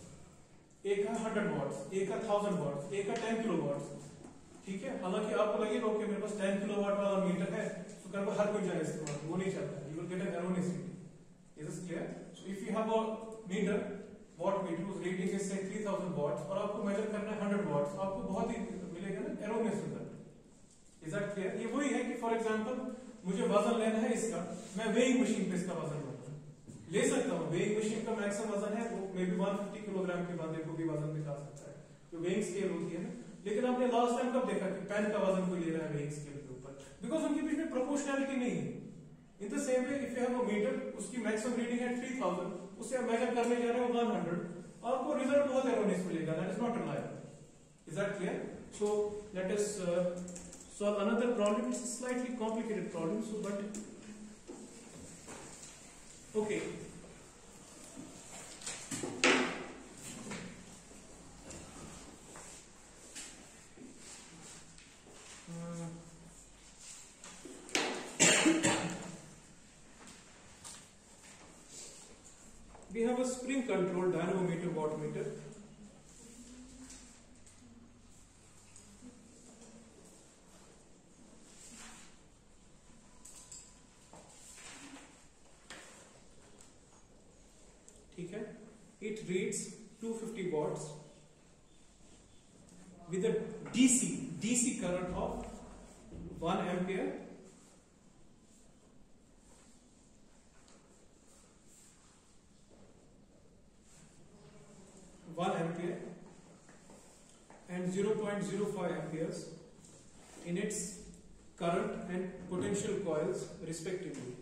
एक का one hundred वॉट्स, एक का one thousand वॉट्स, एक का ten किलोवाट्स. ठीक है? हालांकि आपको लगेगा ओके मेरे पास ten किलोवाट वाला मीटर है तो कर हर कोई जाए इस्तेमाल, वो नहीं चलता. Get an erroneously. Is this clear? So if you have a meter, watt meter whose reading is say three thousand watts, और आपको measure करना है one hundred watts, आपको बहुत ही मिलेगा ना erroneous result. Is that clear? ये वही है कि for example मुझे वजन लेना है इसका, मैं weighing machine पे इसका वजन लूंगा, ले सकता हूँ. weighing machine का maximum वजन है वो may be one hundred fifty kilogram के बंदे को भी वजन दिखा सकता है, जो weighing scale होती है ना. लेकिन आपने लास्ट टाइम कब देखा कि पेन का वजन कोई ले रहा है weighing scale के ऊपर? बिकॉज उनके बीच में प्रोपोर्शनैलिटी नहीं है. In the same way, if you have a meter, उसकी maximum reading है three thousand, उसे आप measure करने जा रहे हो one hundred, आपको result बहुत erroneous मिलेगा. That is not reliable. Is that clear? So let us uh, solve another problem. It's a slightly complicated problem. So, but okay. Uh, we have a spring controlled dynamometer wattmeter. It reads two hundred fifty watts with a D C D C current of one ampere one ampere and zero point zero five amperes in its current and potential coils respectively.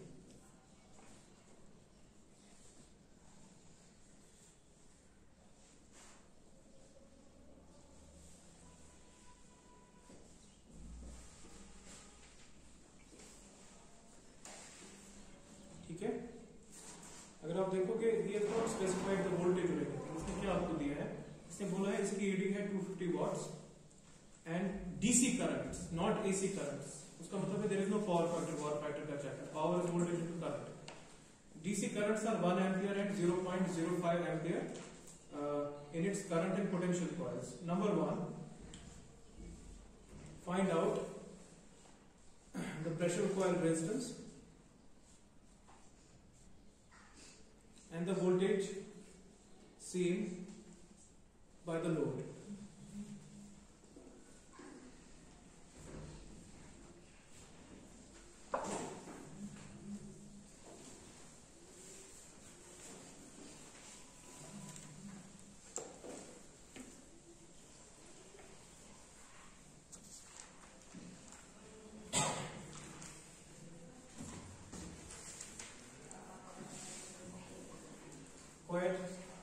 ठीक है, अगर आप देखोगे ये तो specified the voltage rating, इसने क्या आपको दिया है, इसने बोला है इसकी रीडिंग है two fifty watts and DC currents not AC currents. उसका मतलब है there is no power factor. Power factor का check, power is voltage into current. DC currents are one ampere and zero point zero five ampere in its current and potential coils. Number one, find out the pressure coil resistance and the voltage seen by the load. Quiet.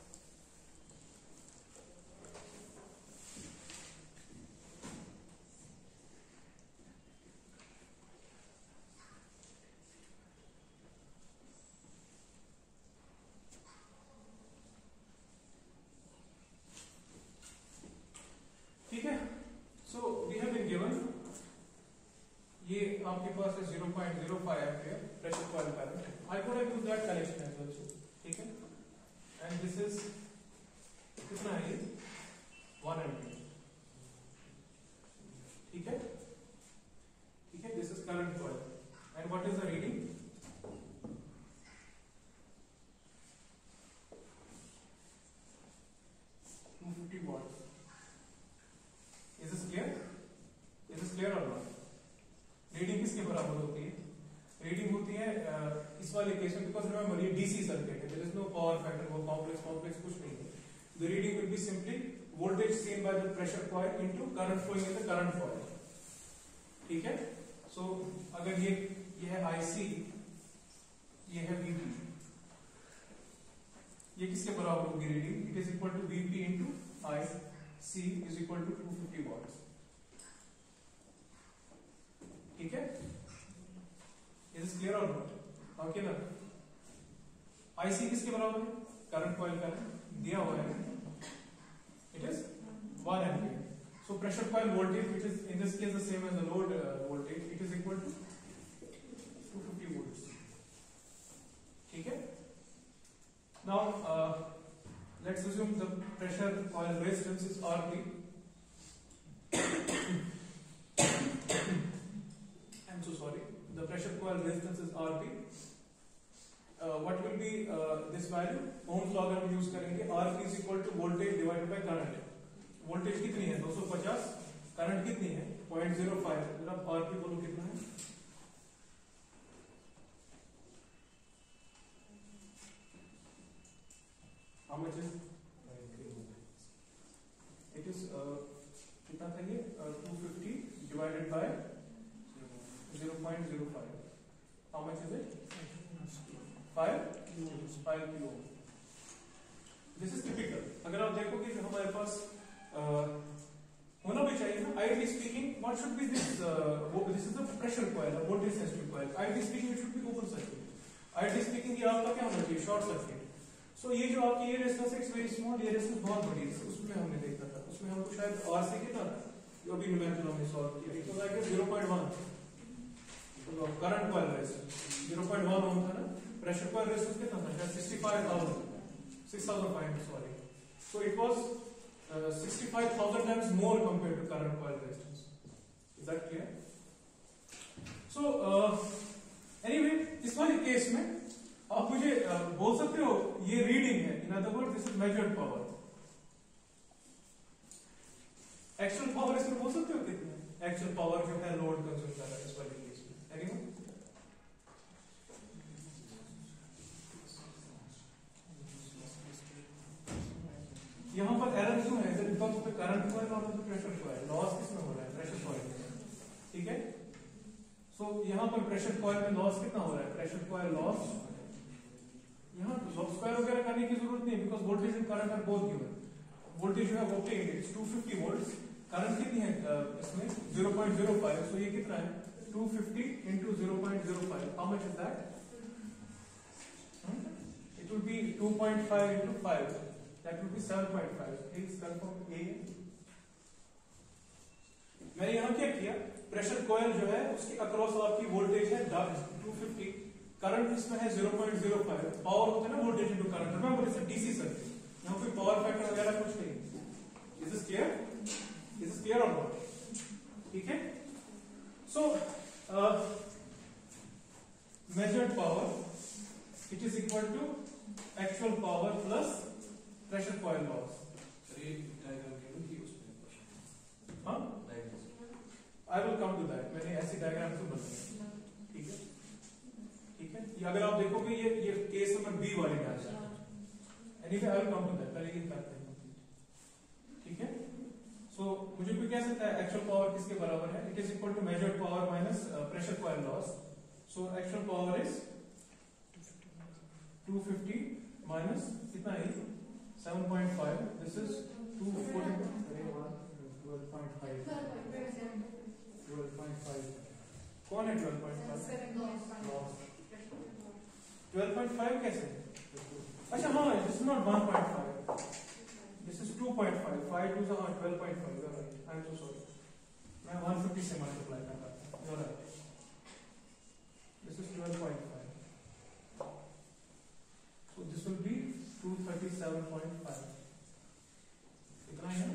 ठीक है, so we have been given ये आपके पास है zero point zero five ampere pressure coil current. I could have used that connection as well. ठीक है, and this is कितना है ये one एम्पियर. ठीक है, ठीक है, this is current coil and what is the reading? two hundred fifty watts. Is this clear? Is this clear or not? Reading किसके बराबर होती है? रीडिंग होती है uh, इस वाले केस में, बिकॉज रिमेंबर ये डीसी सर्किट है, there is no power factor, वो कॉम्प्लेक्स कॉम्प्लेक्स कुछ नहीं है. The reading will be simply voltage seen by the pressure coil into current flowing in the current coil. ठीक है, सो so, अगर ये ये है आईसी, ये है वीपी, ये किसके बराबर होगी reading? It is equal to VP into I C is equal to two hundred fifty watts. ठीक है, इज दिस क्लियर और नॉट? ओके ना, आईसी किसके बराबर है? करंट कॉइल करंट दिया हुआ है, it is one ampere. So pressure coil voltage, which is in this case the same as the load uh, voltage, it is equal to two hundred fifty volts. ठीक है, now uh, let's assume the pressure coil resistance is R P. I'm so sorry. The pressure coil resistance is R P. Uh, what will be uh, this value? Ohm's law हम use करेंगे. R P is equal to voltage divided by current. Voltage कितनी है? two hundred fifty. Current कितनी है? zero point zero five. अगर आप R P बोलो कितना है? How much is? It is uh, कितना था ये? Uh, two hundred fifty divided by zero point zero five. How much is it? five five kilo. This is typical. अगर आप देखोगे कि हमारे पास होना भी चाहिए ना. Ideally speaking, what should be this? Uh, this is the pressure coil, a voltage sensitive coil. Ideally speaking, it should be open circuit. Ideally speaking, ये आपका क्या होना चाहिए? Short circuit. So ये जो आपकी ये रेजिस्टेंस इट्स वेरी स्मॉल, ये रेजिस्टेंस बहुत बड़ी है. उसमें हमने देखा था, उसमें हमको शायद R से कितना था? जो अभी न्यूमेरिकल हमने सॉल्व किया, it was like zero point one. Current coil resistance zero point one ohm था ना. प्रेशर कॉइल रेजिस्टेंस कितना था? शायद sixty-five thousand, six thousand five hundred, sorry. So it was uh, sixty-five thousand times more compared to current coil resistance. Is that clear? So uh, anyway, इस वाले case में आप मुझे uh, बोल सकते हो ये रीडिंग है. In other word this is measured power. Actual power इसमें बोल सकते हो कितनी है? एक्चुअल पावर जो है लोड कंज्यूम कर रहा है इस वाले केस में. एनीवन? यहां पर एरर क्यों है? Because of the current coil और द प्रेशर कॉइल. लॉस किसमें हो रहा है? प्रेशर कॉइल में. ठीक है. सो so, यहां पर प्रेशर कॉइल में लॉस कितना हो रहा है? Pressure coil loss. यहां लॉस स्क्वायर वगैरह करने की जरूरत नहीं, because voltage and current are both given. Voltage जो है वो it's two fifty volts. Current कितनी है इसमें? zero point zero five. सो ये कितना है? two fifty into zero point zero five. How much is that? It will be two point five into five. That will be seven point five. Please confirm A. मैंने यहाँ क्या किया? Pressure coil जो है उसके अक्रॉस आपकी voltage है two fifty. Current इसमें है zero point zero five. Power होता है ना voltage into current. Remember it's a DC circuit. यहाँ कोई पावर फैक्टर वगैरह कुछ नहीं. Is this clear? Is this clear और नॉट? ठीक है. So measured power it is equal to actual power plus pressure coil loss. ये डायग्राम के लिए उसमें क्वेश्चन. हाँ, I will come to that. मैंने ऐसी डायग्राम तो बनाई. ठीक है. ठीक है. ये अगर आप देखोगे ये ये केस नंबर बी वाली diagram. Anyway I will come to that. पहले ये करते हैं. ठीक है. सो मुझे कोई कह सकता है एक्चुअल पावर किसके बराबर है? It is equal to measured power minus pressure coil loss. So actual power is two fifty minus कितना है? seven point five. This is two forty. twelve point five. twelve point five. कौन है twelve point five? twelve point five कैसे? अच्छा हाँ, this is not one point five. This is two point five. five two से हाँ twelve point five. You're right. I'm so sorry. मैं one fifty से multiply कर रहा था. You're right. This is twelve point five. So this will be two thirty-seven point five. कितना है?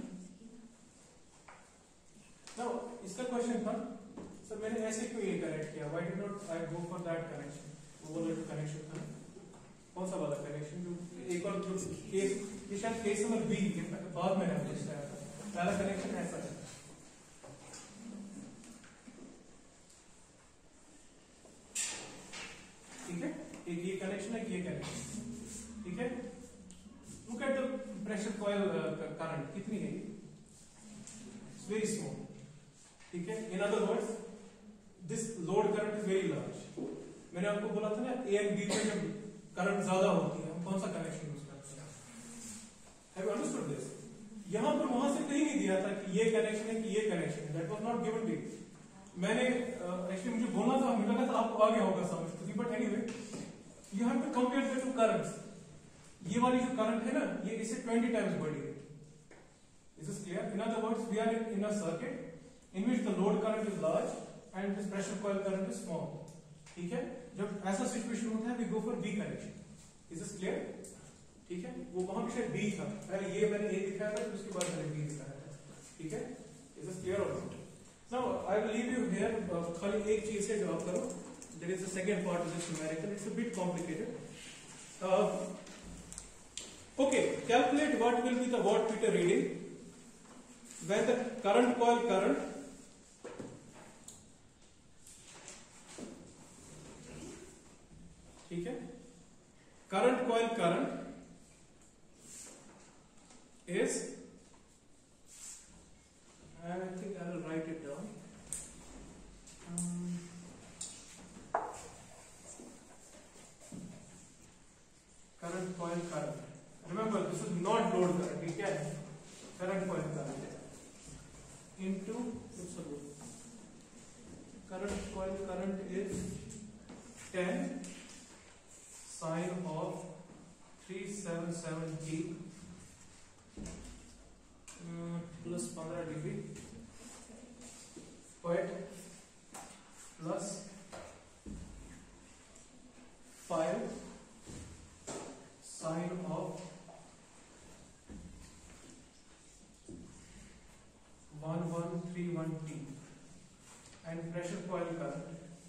Now इसका क्वेश्चन था सर मैंने ऐसे क्यों ये कनेक्ट किया? Why did not I go for that connection? वो वाला जो कनेक्शन था कौन सा वाला कनेक्शन जो एक और जो केस ये शायद केस नंबर बी के बाद मैंने आपको बताया था. पहला कनेक्शन ऐसा है. ठीक है. एक ये कनेक्शन है, ये कनेक्शन. ठीक है. Look at the pressure coil uh, current. कितनी है? It's very small. ठीक है. In other words, this load current is very large. मैंने आपको बोला था ना A and B में जब करंट ज्यादा होती है हम कौन सा कनेक्शन यूज करते हैं? Have you understood this? यहाँ पर वहां से कहीं नहीं दिया था कि ये कनेक्शन है कि ये कनेक्शन है. That was not given to you. मैंने एक्चुअली uh, मुझे बोलना था, मुझे लगा था आपको आ गया होगा समझ. But anyway you have to compare the two currents. ये वाली जो करंट है ना ये इससे twenty टाइम्स बड़ी है. Is this clear? In other words we are in a circuit in which the load current is large and this pressure coil current is small. ठीक है. जब ऐसा सिचुएशन होता है we go for B connection. Is this clear? ठीक है. वो वहां पे शायद बी था. पहले ये मैंने ए दिखाया था फिर उसके बाद मैंने बी दिखाया था. ठीक है. इज दिस क्लियर और not? Now I will leave you here. खाली एक चीज है जो आप करो. There is a second part of this numerical. It's a bit complicated. Uh, okay, calculate what will be the wattmeter reading when the current coil current ठीक है. Current coil current is, I think I will write it down. Um, current coil current. Remember, this is not load current. ये क्या है? Current coil current. into current coil current is ten sine of three seventy-seven T uh, plus fifteen degree point plus five sine of one one three one T, and pressure coil current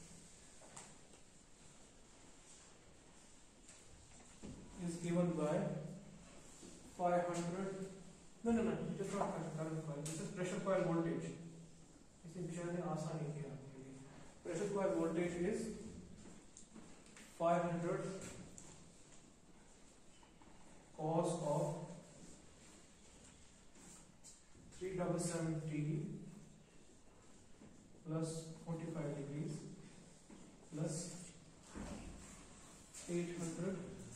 is given by five hundred. No, no, no, it is not current coil. This is pressure coil voltage. इसे विचार ने आसान ही किया. Pressure coil voltage is five hundred cos of three seventy-seven T plus forty-five degrees plus eight hundred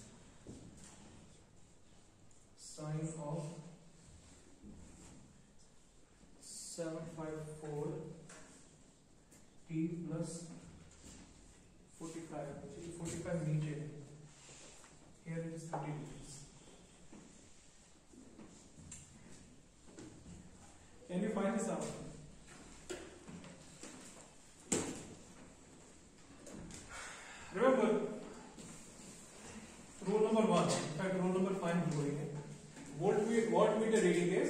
sine of seven fifty-four T plus forty-five. forty-five नीचे, here it is thirty degrees. Can you find this out? Remember, rule number one. In fact, rule number five is going in. Voltmeter, wattmeter reading is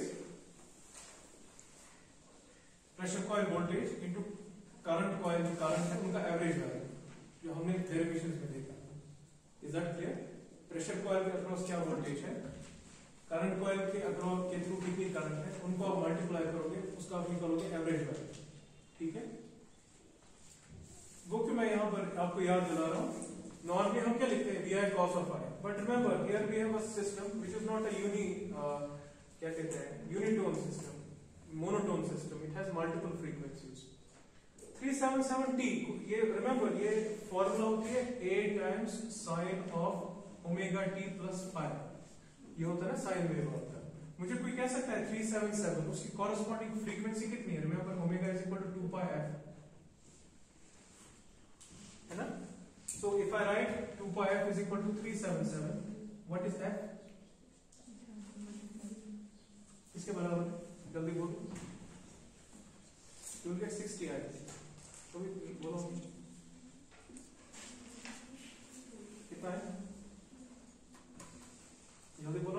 pressure coil voltage into current coil current है उनका average value जो हमने derivations में देखा. Is that clear? Pressure coil के across क्या voltage है, current coil के अक्रॉस के थ्रू कितनी करंट है, उनको आप मल्टीप्लाई करोगे, उसका आप निकालोगे एवरेज वैल्यू. ठीक है, वो क्यों मैं यहाँ पर आपको याद दिला रहा हूँ. नॉर्मली हम क्या लिखते हैं, V I cos of I, but remember here we have a system which is not a uni क्या कहते हैं unitone system, monotone system. It has multiple frequencies. three seventy-seven T, ये रिमेंबर ये फॉर्मूला होती है A times sine of omega T plus five. ये होता है ना साइन वेव होता है. मुझे कोई कह सकता है three seventy-seven उसकी कॉरेस्पॉन्डिंग फ्रीक्वेंसी कितनी है. Remember omega is equal to two pi F है ना. So if I write two pi F is equal to three seventy-seven, what is F? इसके बराबर है, जल्दी बोलो. You will get sixty I. तो बोलो कितना है, जल्दी बोलो.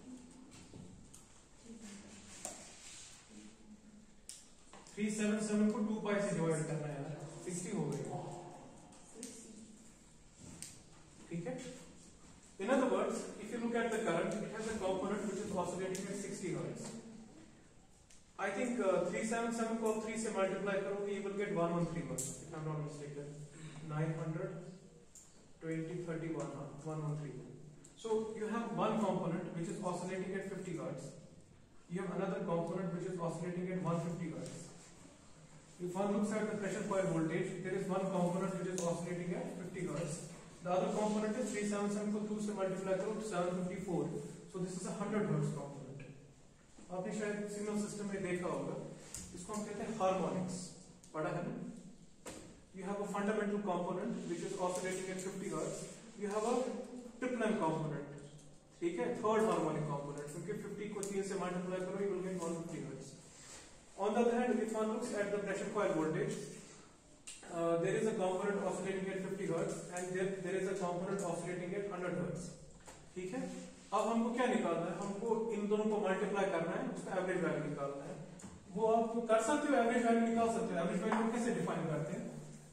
three seventy-seven को टू पाई से डिवाइड करना है यार, sixty हो गई. ठीक है. In other words, if you look at the current, it has a component which is oscillating at sixty hertz. I think uh, three seventy-seven को three से multiply करोगे, you will get one hundred thirty-one, if I'm not mistaken. nine hundred twenty thirty-one, one hundred thirty-one. So you have one component which is oscillating at fifty hertz. You have another component which is oscillating at one hundred fifty hertz. If one looks at the pressure coil voltage, there is one component which is oscillating at fifty hertz. The other component is three seventy-seven को two से multiply करो to seven fifty-four. So this is a one hundred hertz component. आपने शायद signal system में देखा होगा, इसको हम कहते हैं हार्मोनिक्स. पढ़ा है ना. You have a fundamental component which is oscillating at fifty hertz. You have a triplen component. ठीक है, third harmonic component. क्योंकि fifty को three से multiply करो, you will get one hundred fifty hertz. On the other hand, if one looks at the pressure coil voltage, uh, there is a component oscillating at fifty hertz and there there is a component oscillating at one hundred hertz. ठीक है. अब हमको क्या निकालना है, हमको इन दोनों को मल्टीप्लाई करना है, उसका एवरेज वैल्यू निकालना है. वो आप कर सकते हो, एवरेज वैल्यू निकाल सकते हो. एवरेज वैल्यू कैसे डिफाइन करते हैं?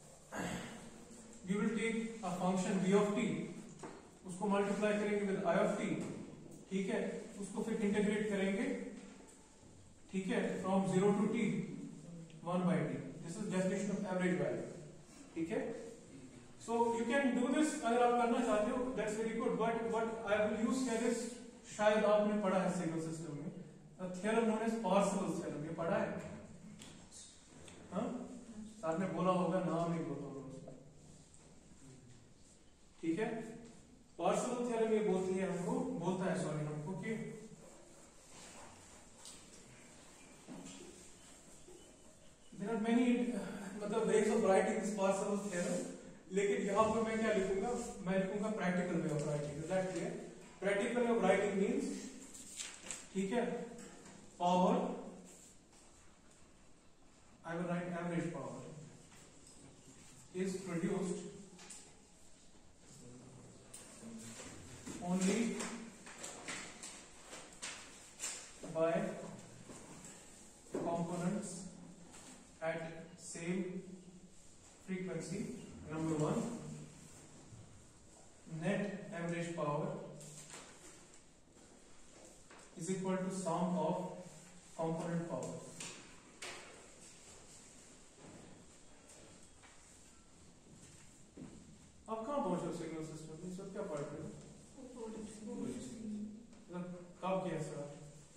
You will take a function v of t, उसको मल्टीप्लाई करेंगे विद i of t. ठीक है, उसको फिर इंटीग्रेट करेंगे. ठीक है, from zero to t one by t. This is definition of average value. ठीक है. So you can do this अगर आप करना चाहते हो, that's very good. But what I will use here is, शायद आपने पढ़ा है सिग्नल सिस्टम में, a theorem known as Parseval's theorem. ये पढ़ा है? हाँ? सर ने बोला होगा, नाम नहीं बोला होगा. ठीक है. Parseval theorem ये बोलती है हमको, बोलता है सॉरी हमको कि many मतलब ways of writing this Parseval's theorem, लेकिन यहाँ पर मैं क्या लिखूंगा, मैं लिखूंगा practical way of writing. Is that clear? Practical way of writing means, ठीक है, power, I will write average power, is produced only by components at same frequency. Number one, net average power is equal to sum of component power. आप कहाँ पहुंचे signal system में? सब क्या पढ़ रहे हो? कब किया सर?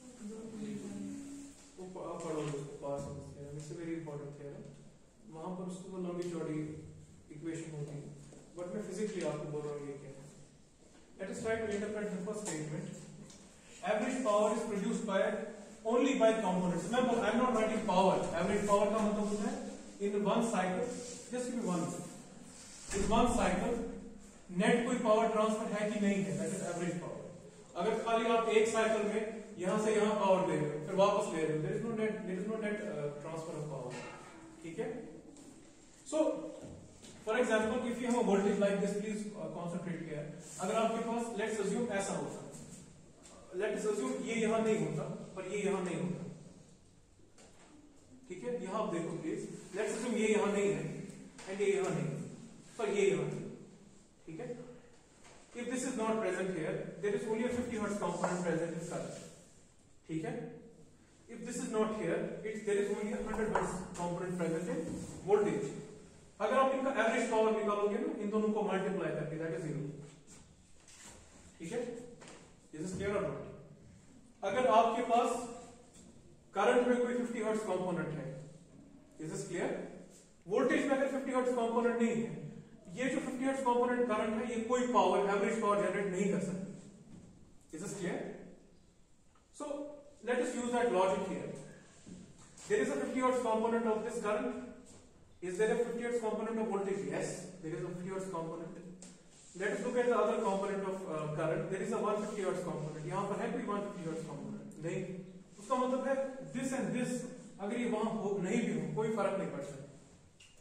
वो पढ़ो उसको पास थ्योरम, इससे वेरी इंपॉर्टेंट थ्योरम. वहां पर उसको तो लंबी चौड़ी इक्वेशन होती है, बट मैं फिजिकली आपको बोल रहा हूँ ये क्या है. Let us try to interpret the first statement. Average power is produced by only by components. मैं I am not writing power. Average power का मतलब होता है in one cycle, just give me one, in one cycle net कोई power transfer है कि नहीं है, दैट इज एवरेज पावर. अगर खाली आप एक साइकिल में यहां से यहां पावर ले रहे हो फिर वापस ले रहे हो, there is no net there is no net transfer of power. ठीक है. So for example if you have a voltage like this, please concentrate here. अगर आपके पास लेट्स अज्यूम ऐसा होता, लेट्स अज्यूम ये यहां नहीं होता पर ये यहां नहीं होता. ठीक है. यहां आप देखो प्लीज, लेट्स अज्यूम ये यहां नहीं है एंड ये यहां नहीं है पर ये यहां है. ठीक है. If this is not present here, there is only a fifty hertz component present in current. ठीक है. If this is not here, it there is only a one hundred hertz component present in voltage. अगर आप इनका average power निकालोगे ना, इन दोनों को multiply करके, दैट इज जीरो. ठीक है. Is this clear or not? अगर आपके पास करंट में कोई fifty hertz component है, is this clear? वोल्टेज में अगर fifty hertz component नहीं है, ये जो fifty hertz component करंट है, ये कोई पावर एवरेज पावर जनरेट नहीं कर सकती. Is this clear? So let us use that logic here. There is a fifty hertz component of this current. Is there a fifty hertz component of voltage? Yes, there is a fifty hertz component. Let us look at the other component of uh, current. There is a one hundred fifty hertz component. यहाँ पर है कोई one hundred fifty hertz component? नहीं. उसका मतलब है this and this अगर ये वहां हो नहीं भी हो कोई फर्क नहीं पड़ सकता.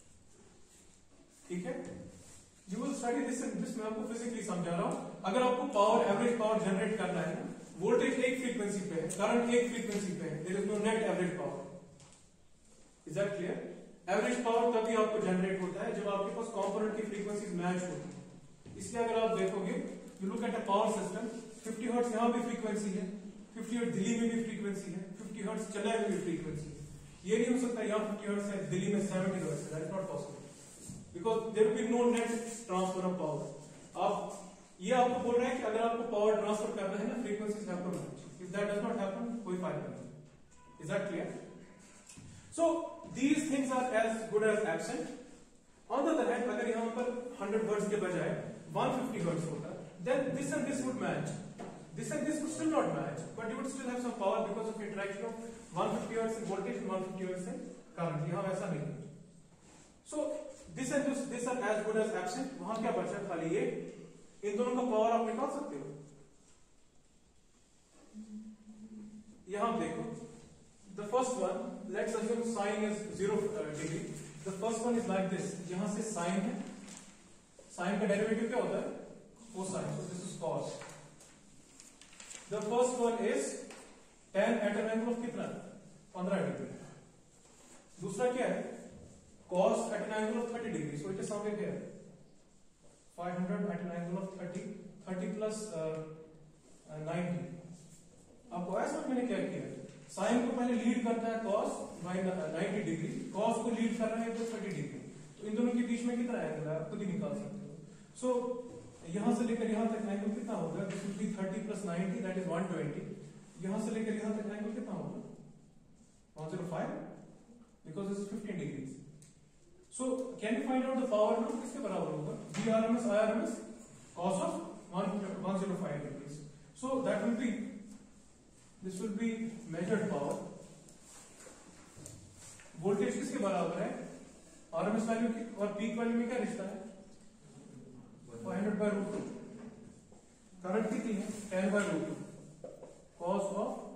ठीक है. You will study this and this. मैं आपको फिजिकली समझा रहा हूं. अगर आपको पावर एवरेज पावर जनरेट करना है, वोल्टेज एक फ्रीक्वेंसी पे है, करंट एक फ्रीक्वेंसी पे है, there is no net average power. Is that clear? Average power तभी आपको जनरेट होता है जब आपके पास कंपोनेंट की फ्रीक्वेंसीज मैच होती है. इसलिए अगर आप देखोगे, you look at a power system, fifty hertz यहां भी फ्रीक्वेंसी है, fifty हर्ट्ज दिल्ली में भी फ्रीक्वेंसी है, fifty हर्ट्ज चेन्नई में भी फ्रीक्वेंसी है. ये नहीं हो सकता यहां fifty हर्ट्ज है, दिल्ली में seventy हर्ट्ज है. That is not possible. Because there will be no net transfer of power. आप ये आपको बोल रहे हैं कि अगर आपको पावर ट्रांसफर करना है ना, frequencies have to match. If that does not happen, कोई फायदा नहीं. Is that clear? So these things are as good as absent. On the other hand, अगर यहाँ पर one hundred hertz के बजाय one hundred fifty hertz होता, then this and this would match. This and this would still not match, but you would still have some power because of interaction of one hundred fifty hertz in voltage and one hundred fifty hertz in current. यहाँ वैसा नहीं है. So this and this this are as good as absent. वहां क्या बचा? खाली ये. इन दोनों का पावर आप निकाल सकते हो. यहां देखो, the first one, let's assume sine is zero uh, degree. The first one is like this. यहां से sine है, sine का डेरिवेटिव क्या होता है? cosine. So this is cos. The first one is tan at an angle of कितना? fifteen degree. दूसरा क्या है? Cos at an angle of thirty degrees. So it is somewhere here. five hundred at an angle of thirty. thirty plus uh, uh, ninety. आपको ऐसा मैंने क्या किया? Sin को पहले लीड करता है cos by ninety degree. Cos को लीड कर रहा है तो thirty degree. तो इन दोनों के बीच में कितना एंगल है आप खुद ही निकाल सकते हो. So यहां से लेकर यहां तक एंगल कितना होगा? This will be thirty plus ninety, that is one twenty. यहां से लेकर यहां तक एंगल कितना होगा? one oh five, because this is fifteen degrees. So can you find out the power now? किसके बराबर होगा? V R M S I R M S cos of one oh five degrees. So that will be, this will be measured power. Voltage किसके बराबर है, RMS value की, और peak value में क्या रिश्ता है, five hundred by root two. Current कितनी है, ten by root two cos of